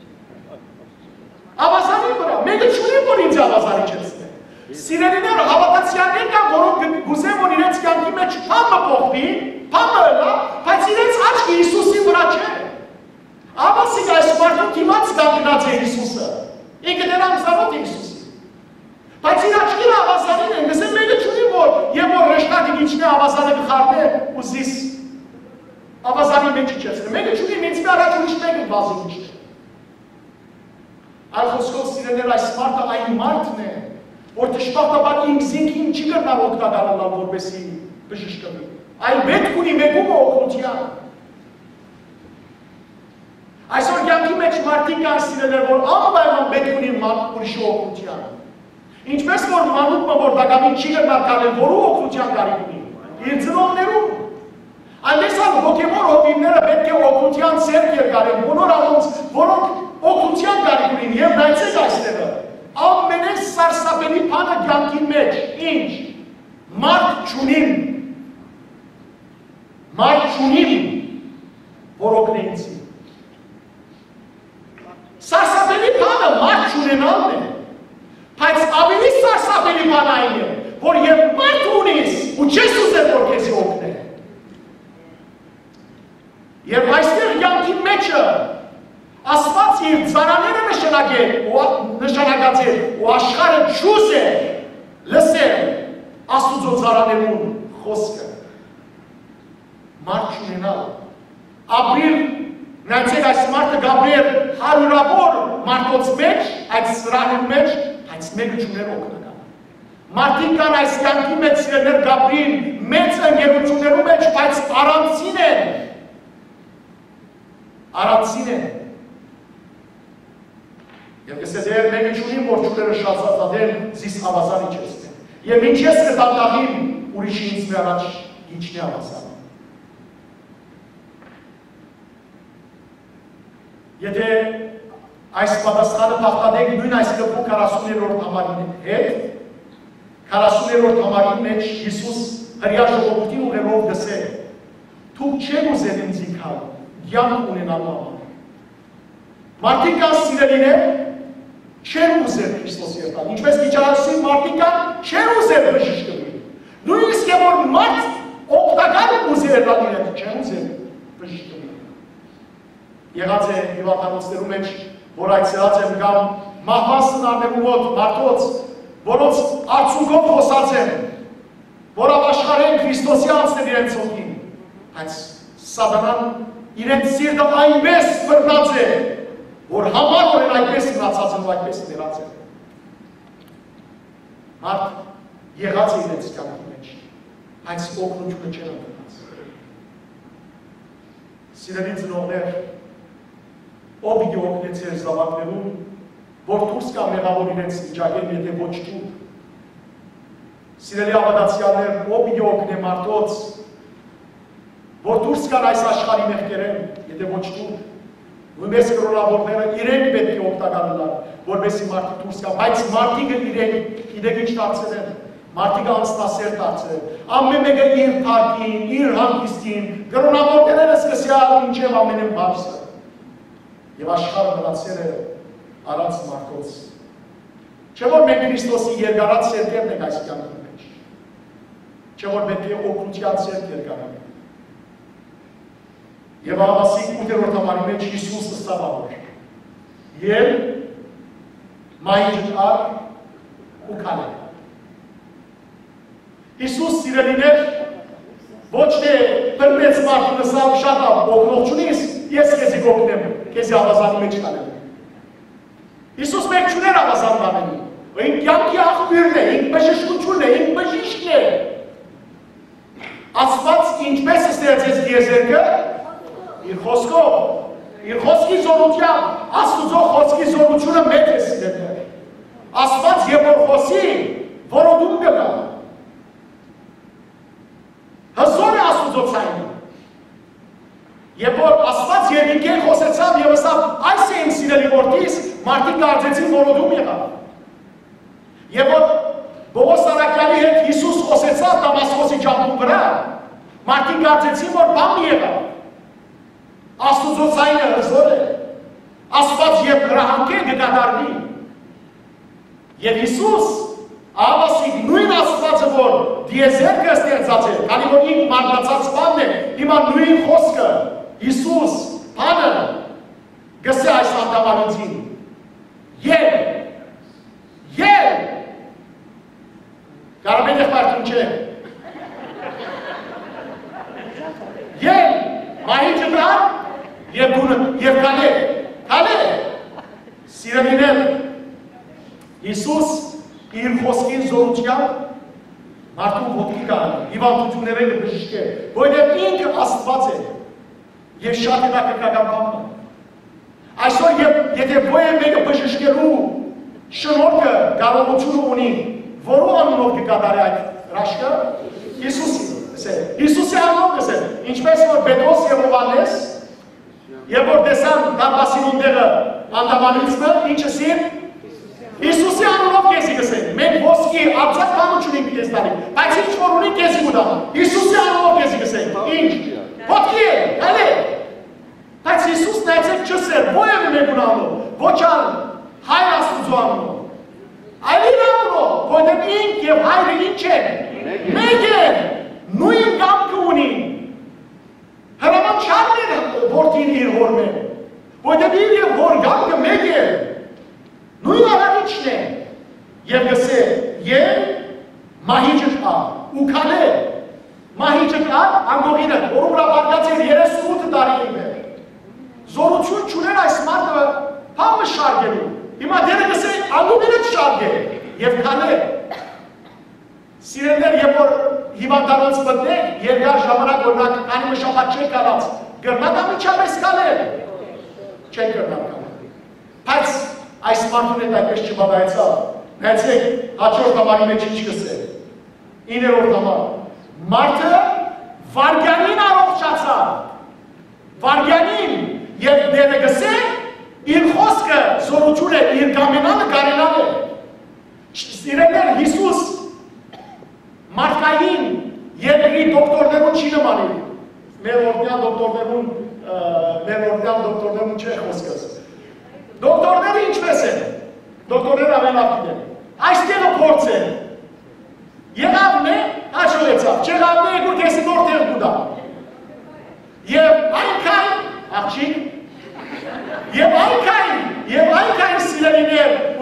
Ավազանին վրա, մեկը չունիմ, որ ինձի ավազան իջեցնե։ Սիրելիներ հավատացյալներ կան, որոնք գուզեն, որ իրենց կյանքի մեջ փամը փոխվի, փամը լա, բայց իրենց աչքը Հիսուսի վրա չէ։ Աբասիկ այս մարդու դիմաց կանգնած է Հիսուսը, ինքը դեռ ամսավոտ է Հիսուսի։ Բայց իր աչքերը ավազանին են, գսեն մեկը չունի որ, և որ ռեշտատի իջնի ավազանը կխարնե ու զիս ավազանի մեջ իջեցնե, մեկը չունի ինձ մի առաջ ուրիշ մեկը բազին իջնի։ Այլ խոսքով սիրելիներ այս մարդը այն մարդն է, որ դժբախտաբար ինքզինքին չի կրնար օգտագործել որպեսզի բժշկվի։ Այլ պետք ունի մեկում օգնության։ Այսօր կյանքի մեջ մարդիկ կան սիրելիներ, որ անպայման պետք ունի ուրիշի օգնության։ Ինչպես որ մանուկը որ դակամին չի կրնար կարել, որու օգնության կարիք ունի։ Իր ծնողներու։ Այնպես ալ հոգևոր հովիվները պետք է օգնության ցերկ երկարեն, բոլոր անոնց, որոնք օգնության կարիք ունին, եւ նայեցեք այստեղը։ Ամենես սարսափելի բանը կյանքի մեջ, ինչ, մարդ չունիմ, մարդ չունիմ, որ օգնի ինձի։ Սարսափելի բանը մարդ չունենալն է, բայց ավելի սարսափելի բան այն է, որ երբ մարդ ունիս ու չես ուզել որ քեզի օգնե։ Եվ այստեղ կյանքի մեջը Աստված իր ծառաները նշանակել ու նշանակացել ու աշխարհը չուզել լսել Աստուծո ծառաներուն խոսքը մարդ չունենալ ապրիլ նայեցեք այս մարդը գաբրիել հարյուրավոր մարդոց մեջ այդ սրահի մեջ բայց մեկը չուներ օգնական մարդիկ կան այս կյանքի մեջ սիրելիներ գաբրիել մեծ ընկերություններու մեջ բայց առանցին են առանցին են Եվ կսե դեր մեկը չունիմ, որ չուրերը շացածադել զիս ավազան իջեցնեն։ Եվ ինչ ես կտատաղիմ ուրիշի ինձ մի առաջ իջնի ավազան։ Եթե այս պատասխանը պաղտադեք նույն այս կպու քառասուններորդ համարին հետ, քառասուններորդ համարին մեջ Հիսուս հրյա ժողովրդին ուղերով գսել, թուք չեն ուզել ինձ իքալ, կյանք ունենալու համար։ Մարդիկ կան սիրելիներ, չեն ուզել Քրիստոս երթալ, ինչպես գիճարասին մարդիկ կան, չեն ուզել բժշկվի։ Նույնիսկ որ մարդ օգտակար ուզել իրեն, չեն ուզել բժշկվի։ Եղած է հիվանդանոցներու մեջ որ այցելած եմ կամ մահվան սնարնելու մոտ մարդոց, որոնց արդյունքով խոսած եմ, որ ապաշխարեն Քրիստոսի անցնել իրենց հոգին, բայց սատանան իրենց սիրտը այնպես բռնած է, որ համառորեն այդպես մնացած են ու այդպես ներած են։ Մարդ եղած է իրենց կյանքի մեջ, բայց օգնությունը չեն ընդունած։ Սիրելի ծնողներ, ով պիտի օգնեց ձեր զավակներուն, որ դուրս կա մեղավոր իրենց վիճակեն, եթե ոչ դուք։ Սիրելի հավատացյալներ, ով պիտի օգնե մարդոց, որ դուրս կան այս աշխարհի մեղքերեն, եթե ոչ դուք։ Նույնպես կրոնավորները իրենք պետք է օգտակար լինեն, որպեսզի մարդիկ դուրս գան, բայց մարդիկը իրենք գիտեք ինչ դարձել են, մարդիկը անձնասեր դարձել են, ամեն մեկը իր թարգին, իր հանգիստին, կրոնավորները սկսյալ մինչև ամենեն բարձը։ Եվ աշխարհը մնացել է առանց մարդոց։ Չէ՞ որ մենք Քրիստոսի երկարած սերտերն ենք այս կյանքի մեջ։ Չէ՞ որ պետք է օգնության սերտ երկարանք։ Եվ Աղասիկ ութերորդ համարի մեջ Հիսուսը ստավավոր։ Եվ մայիջն ար ու քալե։ Հիսուս սիրելիներ ոչ թե բրմեց մարդու նսավ շատ օգնողությունից, ես քեզի կօգնեմ, քեզի ավազանի մեջ կանեմ։ Հիսուս մեկ չուներ ավազան բանելու, ինք կյանքի աղբյուրն է, ինք բժշկությունն է, ինք բժիշկն է։ Աստված ինչպես ստեղծեց տիեզերքը, իր խոսքով, իր խոսքի զորությամբ, Աստուծո խոսքի զորությունը մեծ է սիրելիներ։ Աստված երբ որ խոսի, որոդում կգա։ Հզոր է Աստուծո ցայնը։ Երբ որ Աստված երկինքեն խոսեցավ եւ ասավ, այս է իմ սիրելի որդիս, մարդիկ կարծեցին որոդում եղավ։ Եվ որ Պողոս Արաքյալի հետ Հիսուս խոսեցավ Դամասկոսի ճամփու վրա, մարդիկ կարծեցին, որ բան եղավ։ Աստուծո ցայնը հզոր է, Աստված երբ հրահանգե կկատարվի։ Եվ Հիսուս, Աղասիկ նույն Աստվածը, որ դիեզերքը ստեղծած է, քանի որ ինք մարմնացած բանն է, հիմա նույն խոսքը, Հիսուս, բանը, գսե այս անդամանոցին, և, և, կարող են եղբարդուն չէ, և, մահիջը վրա, և գունը, և կալե, կալե, սիրելիներ, Հիսուս իր խոսքին զորությամբ մարդուն ոտքի կանի, հիվանդությունները կբժշկե, որովհետև ինքը Աստված է և շատ հետաքրքրական բան է։ Այսօր եթե ոյ մեկը բժշկելու շնորհքը կարողությունը ունի, որու անունով կկատարի այդ հրաշքը, Հիսուսի, Հիսուսի անունով կսել, ինչպես որ Պետրոս և Հովհաննես, երբ որ տեսան դարպասին ունդեղը անդամանիցմը, ինչը սիր, Հիսուսի անունով կեսի գսեն, մենք ոսկի արձակ բանը չունենք կես տալի, բայց ինչ որ ունի կեսի կուտան, Հիսուսի անունով կեսի գսեն, ինչ, ոտքի է, հել է, բայց Հիսուս նայցեք չսեր, ո եմ մենք ունանով, ոչ ան, հայր Աստուծո անունով, այլ իր անունով, որտեղ ինք և հայրը ինչ է, մեկ է, նույն կամքը ունի, հրաման չարն էր որդին իր հորմեն, որտեղ իր և հոր կամքը մեկ է, նույն արարիչն է, և գսե, և մահիջը կա, ու կալե, մահիջը կա, անգողինը, որում ռաբարգած էր երեսունութ տարի իբեր, զորություն չուներ այս մարդը համը շարգելու, հիմա դերը գսե, անգողինը չշարգ է, և կալե, սիրելներ, երբ որ հիվանդանոց մտնեք, երկար ժամանակ օրնակ անի մշապատ չեք կարած, գրնակ ամիջապես կալել, չեք գրնակ կալել, բայց այս մարդուն հետ այդպես չբադայեցավ, նայեցեք, հաջորդ համարի մեջ ինչ կսել, իներորդ համար, մարդը վարգյանին առողջացավ, վարգյանին և դերը գսե, իր խոսքը զորություն է, իր գամենանը գարենան է, սիրելներ Հիսուս մարդկային երկրի դոկտորներուն չի նմանին, մեր օրդյան դոկտորներուն, մեր օրդյան դոկտորներուն չէ խոսքս, դոկտորները ինչպես են, դոկտորները ամենավ գիտեն, այստեղը փորձ են, եղավն է, հաջողեցավ, չեղավն է, եկուր կեսի նոր տեղ գուդա, և այնքան, աղջիկ, և այնքան, և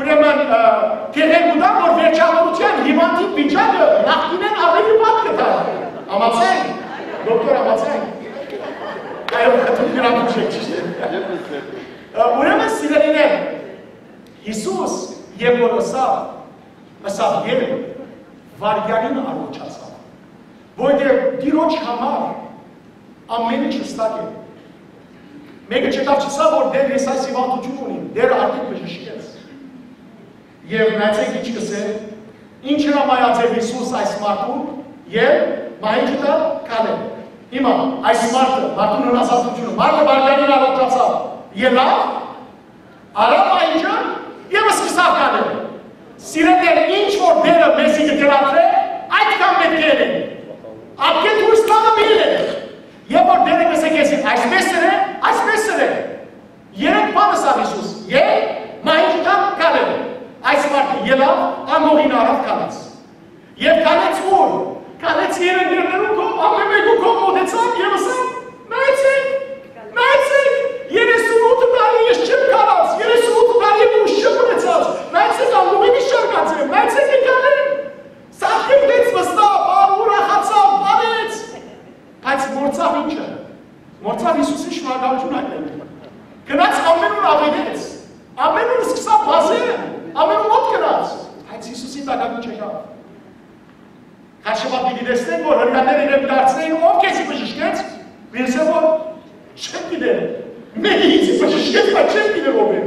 ուրեմն տեղեր ուտա, որ վերջավորության հիվանդի վիճակը նախկինեն ավելի վատ կտա։ Ամացենք, դոկտոր ամացենք։ Այո, խտում գրանում չեք ճիշտ է։ Ուրեմն սիրելիներ, Հիսուս երբ որ ըսավ, ըսավ երբ վարգյանին առողջացավ, որտեղ Տիրոջ համար ամեն ինչ հստակ է։ Մեկը չկավ չսա, որ դեր ես այս հիվանդություն ունիմ, դերը արդեն բժշկեց։ Եվ նայեցեք ինչ կսել, ինչ հրամայած է Հիսուս այս մարդուն, եւ մահիճը տա կալել։ Հիմա այս մարդը, մարդուն հնասացությունը, մարդը վարգյանին առողջացավ, ելավ, արավ մահիճը եւ սկսավ կալել։ Սիրելիներ, ինչ որ դերը մեզի կգրատրե, այդքան պետք է լինի։ Ապկե դուրս տանը միլ է։ Եվ որ դերը կսեկեսին, այսպես է, այսպես է։ Երեք բան ասավ Հիսուս, եւ մահիճը տա կալել։ Այս մարդը ելավ, ամողին արավ կալեց։ Եվ կալեց ուր, կալեց երեներներում կողմ, ամեն մեկու կողմ մոտեցավ եւ ասավ, նայեցեք, նայեցեք, երեսունութ տարի ես չեմ կալած, երեսունութ տարի ուշ չեմ ունեցած, նայեցեք ամողին իշարկած եմ, նայեցեք եկան եմ, սաղկեմ դեց վստավ, ուրախացավ, բարեց, բայց մորցավ ինչը, մորցավ Հիսուսի շնորհակալություն այդտեղ, գնաց ամենուն ավելեց, ամենուն սկսավ բազել, ամենուն մոտ գնաց, բայց Հիսուսի տակակի չեկավ։ Քաշվա պիտի տեսնենք, որ հրյաները իրեն դարձնեին, ով քեզի բժշկեց, մինսը որ չեմ գիտեր, մենիցի բժշկեց, բայց չեմ գիտեր ով է։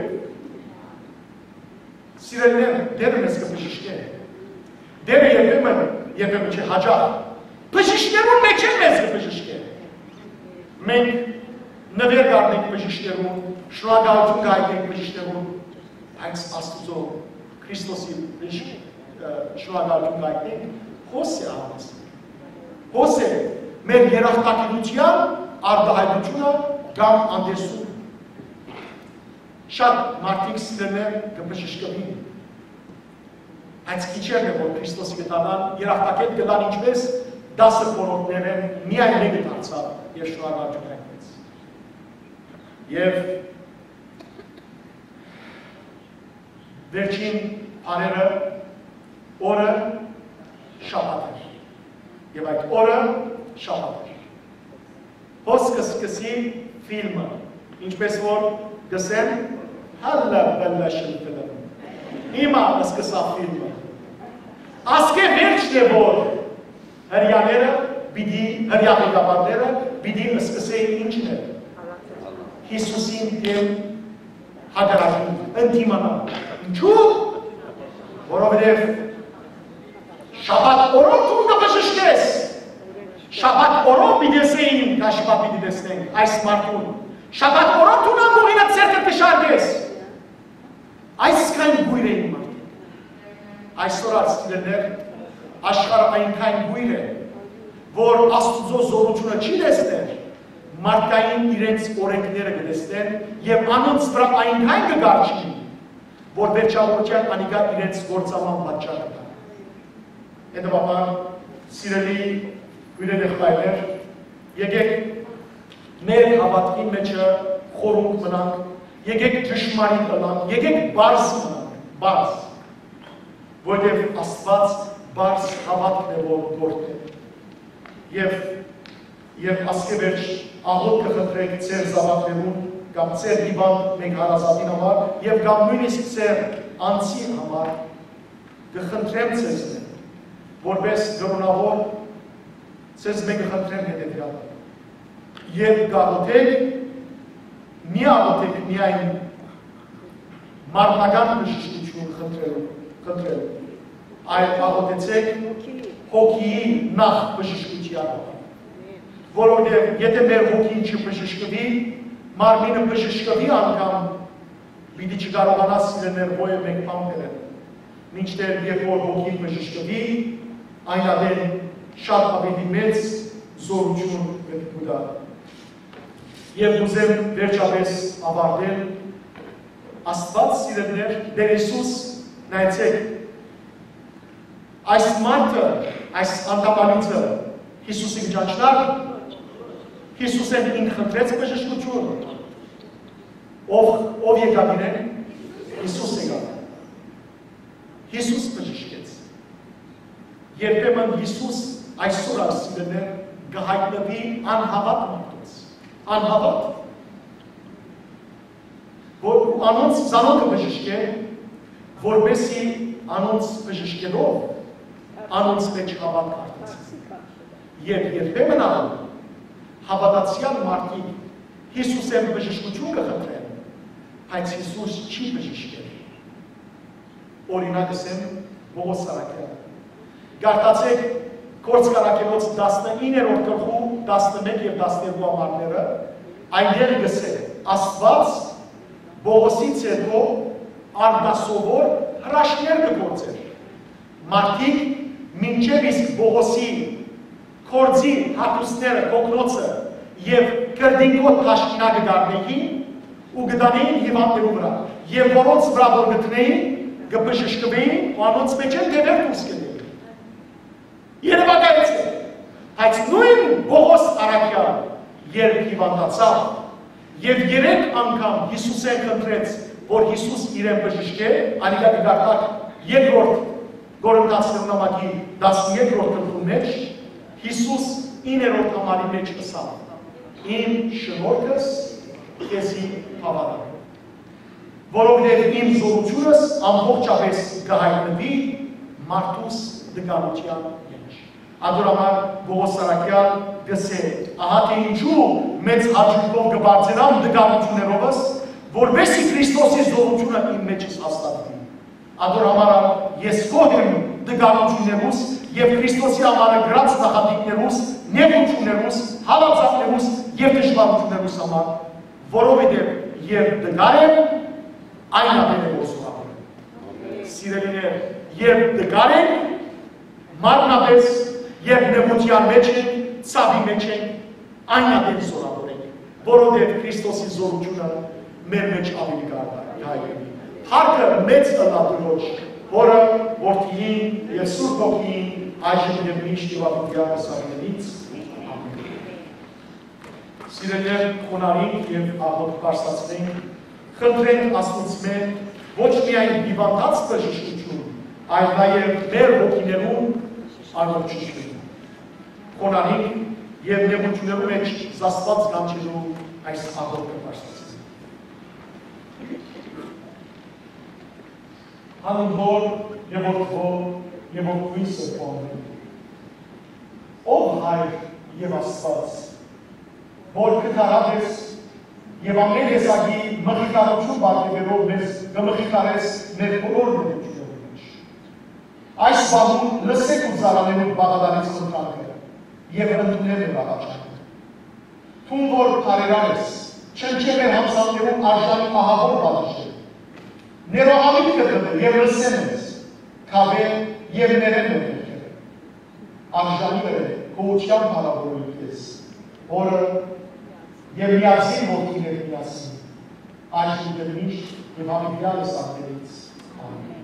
Սիրելիներ, դերը մեզ կբժշկե։ Դերը երբեմն, երբեմն չէ հաջող, բժշկերուն մեջ են մեզ կբժշկե։ Մենք նվեր գարնենք բժշկերուն, շնորհակալություն կհայտնենք բժշկերուն, բայց Աստծո Քրիստոսի շնորհակալություն կհայտնենք, հոս է համասնի, հոս է մեր երախտակիրության արդահայտությունը կամ անդեսում։ Շատ մարդիկ սիրելներ կբժշկվին, այս քիչերն է, որ Քրիստոսի կտանան, երախտակետ կտան ինչպես դասը խորհուրդներ են, միայն մեկը դարձավ և շնորհակալություն հայտնեց։ Եվ վերջին բաները օրը շաբաթ էր, և այդ օրը շաբաթ էր։ Հոսքը սկսի ֆիլմը, ինչպես որ գսեն հալլա բալլա շլպելը։ Հիմա սկսա ֆիլմը։ Ասկե վերջն է, որ հրյաները, բիդի, հրյապետաբարները բիդի սկսեին ինչն է։ Հիսուսին և հագարակին, ընդիմանան։ Ինչու, որովհետև շաբաթ օրով դու կբժշկես, շաբաթ օրով պիտեսեին, կաշվա պիտի տեսնենք այս մարդուն, շաբաթ օրով դու նամողինը ծերկը կշարգես, այսքան գույր էին մարդին, այսօր արցիլերներ, աշխարը այնքան գույր է, որ Աստուծո զորությունը չի տեսներ, մարդկային իրենց օրենքները կտեսնեն և անոնց վրա այնքան կգարջին, որ վերջավորության անիկա իրենց գործաման պատճառը կա։ Հետևաբար, սիրելի հյուրեր եղբայրներ, եկեք մեր հավատքի մեջը խորհուրդ մնանք, եկեք ճշմարիտ մնանք, եկեք բարձ մնանք, բարձ, որտեղ Աստված բարձ հավատքն է, որ գործ է։ Եվ եւ ասկեվերջ աղոտ կխնդրեք ձեր զավակներուն կամ ձեր հիվանդ մեկ հարազատին համար եւ կամ նույնիսկ ձեր անձի համար կխնդրեմ ձեզ որպես գրոնավոր ձեզ մեկ կխնդրեմ հետեւյալը եւ գաղութեք մի աղոթեք միայն մարմնական բժշկություն խնդրելու խնդրելու այլ աղոթեցեք հոգիի նախ բժշկության որովհետև եթե մեր հոգին չբժշկվի, մարմինը բժշկվի անգամ, պիտի չկարողանա սիրելներ ո մեկ բան բերել։ Մինչդեռ երբ որ հոգին բժշկվի, այն ադեն շատ ավելի մեծ զորություն կտա։ Եվ ուզեմ վերջապես ավարտել, Աստված սիրելներ, Տեր Հիսուս նայեցեք, այս մարդը, այս անդամալիցը Հիսուսի ճանչնար, Հիսուսեն ինք խնդրեց բժշկություն, ով եկավ իրեն, Հիսուս եկավ, Հիսուս բժշկեց։ Երբեմն Հիսուս այսօր ասիլներ գահայտնվի անհավատ մարդոց, անհավատ, որ անոնց զանոթը բժշկե, որբեսի անոնց բժշկելով անոնց մեջ հավատ արտացի։ Եվ երբեմն ան հավատացյալ մարդիկ Հիսուսեն բժշկություն կխնդրեն, բայց Հիսուս չի բժշկել։ Օրինակ ասեմ Պողոս Սարակյանը։ Գարտացեք Գործ Կարակելոց տասնիններորդ գլխու տասնմեկ և տասներկու ամառները, այնտեղ գսե Աստված Պողոսից հետո արդասովոր հրաշքներ կգործեր։ Մարդիկ մինչև իսկ Պողոսի կորձի հատուսները, կոգնոցը և կրդինգոտ թաշկինակը գարնեին ու գտանեին հիվանդներու վրա և որոնց վրա որ գտնեին կբժշկվեին ու անոնց մեջ են դևեր դուրս կդեին։ Երևակայեց է, բայց նույն Պողոս Արաքյան երբ հիվանդացավ և երեք անգամ Հիսուսեն խնդրեց, որ Հիսուս իրեն բժշկե, անիկա կգարտակ երկրորդ Գորընթացիների նամակի տասներկրորդ գլխու մեջ, Հիսուս իններորդ համարի մեջ ասավ. Իմ շնորհքս քեզի հավատա։ Որովհետև իմ զորությունս ամբողջապես կհայտնվի մարդուս դգանության մեջ։ Ադորամար Պողոս Սարակյան գսե, ահա թե ինչու մեծ հաճույքով կբարձրանամ դգանություններովս, որովհետև Քրիստոսի զորությունը իմ մեջս հաստատվի։ Ադորամար ես գոհ եմ դգանություններուս և Քրիստոսի համար գրած նախատինքներուս, նեղություններուս, հալածանքներուս և դժվարություններուս համար, որովհետև երբ դգար եմ, այն ապել է ոսուրապել։ Սիրելիներ, երբ դգար ենք, մարմնապես, երբ նեղության մեջ ենք, ցավի մեջ ենք, այն ապել զորավոր ենք, որովհետև Քրիստոսի զորությունը մեր մեջ ավելի կարդա։ Փառքը մեծ ըլլադրոջ, որը որդիին և Սուրբ Հոգին այժմ և միշտ և ապուտյանը սարներից ամեն։ Սիրելիներ, խոնարհենք և աղոտ պարսացնենք, խնդրենք Աստծուց ոչ միայն հիվանդած բժշկություն, այլ նաև մեր հոգիներուն առողջություն։ Խոնարհենք և նեղություններու մեջ զասված կանչելու այս աղոտ պարսացնենք։ Հաննոր և որդվոր և որդվույսը պոնդեն։ Ով հայր և Աստված, որ կտարավ ես և ամեն եսագի մղիկարություն բարգևելով մեզ կմղիկարես մեր բոլոր նեղություններու մեջ։ Այս բանուն լսեք ու զարանելու բաղադանից խնդրանքը և ընդունել մեր աղաչանքը։ Թուն որ պարերան ես, չնչեմ էր համսաններում արժանի ահավոր բադիշեր, ներողամիտ կտրվել և լսեն ես, կավե և ներեն մեր երկերը։ Արժանի վեր է, կողության հարավորույթ ես, որը և միասին որդիներ միասին, այժմ դրմիշտ և համիդյալ ես աղներից։ Ամեն։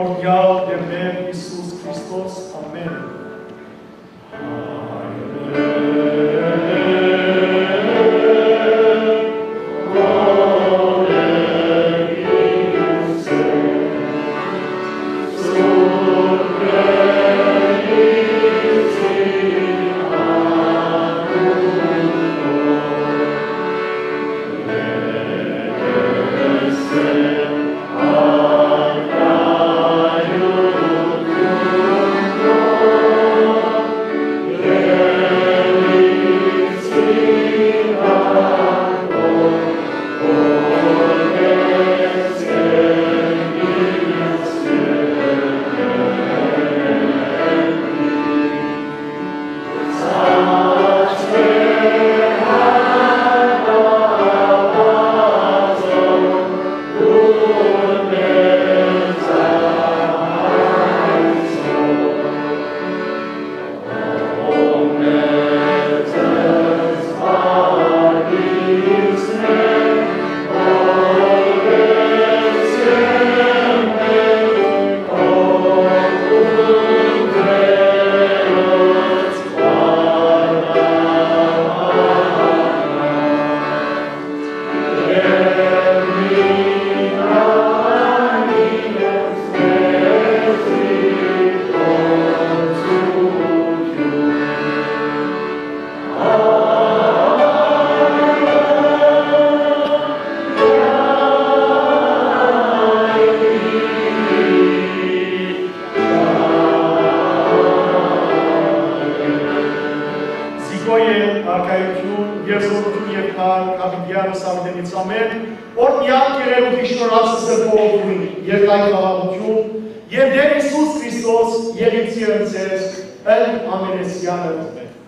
օրդյալ դեր մեր Հիսուս Քրիստոս, ամեն։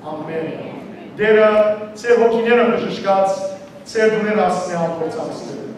Դերը ծեր հոգիները բժշկած, ծեր դուներ ասնե ամբողջ ամսները։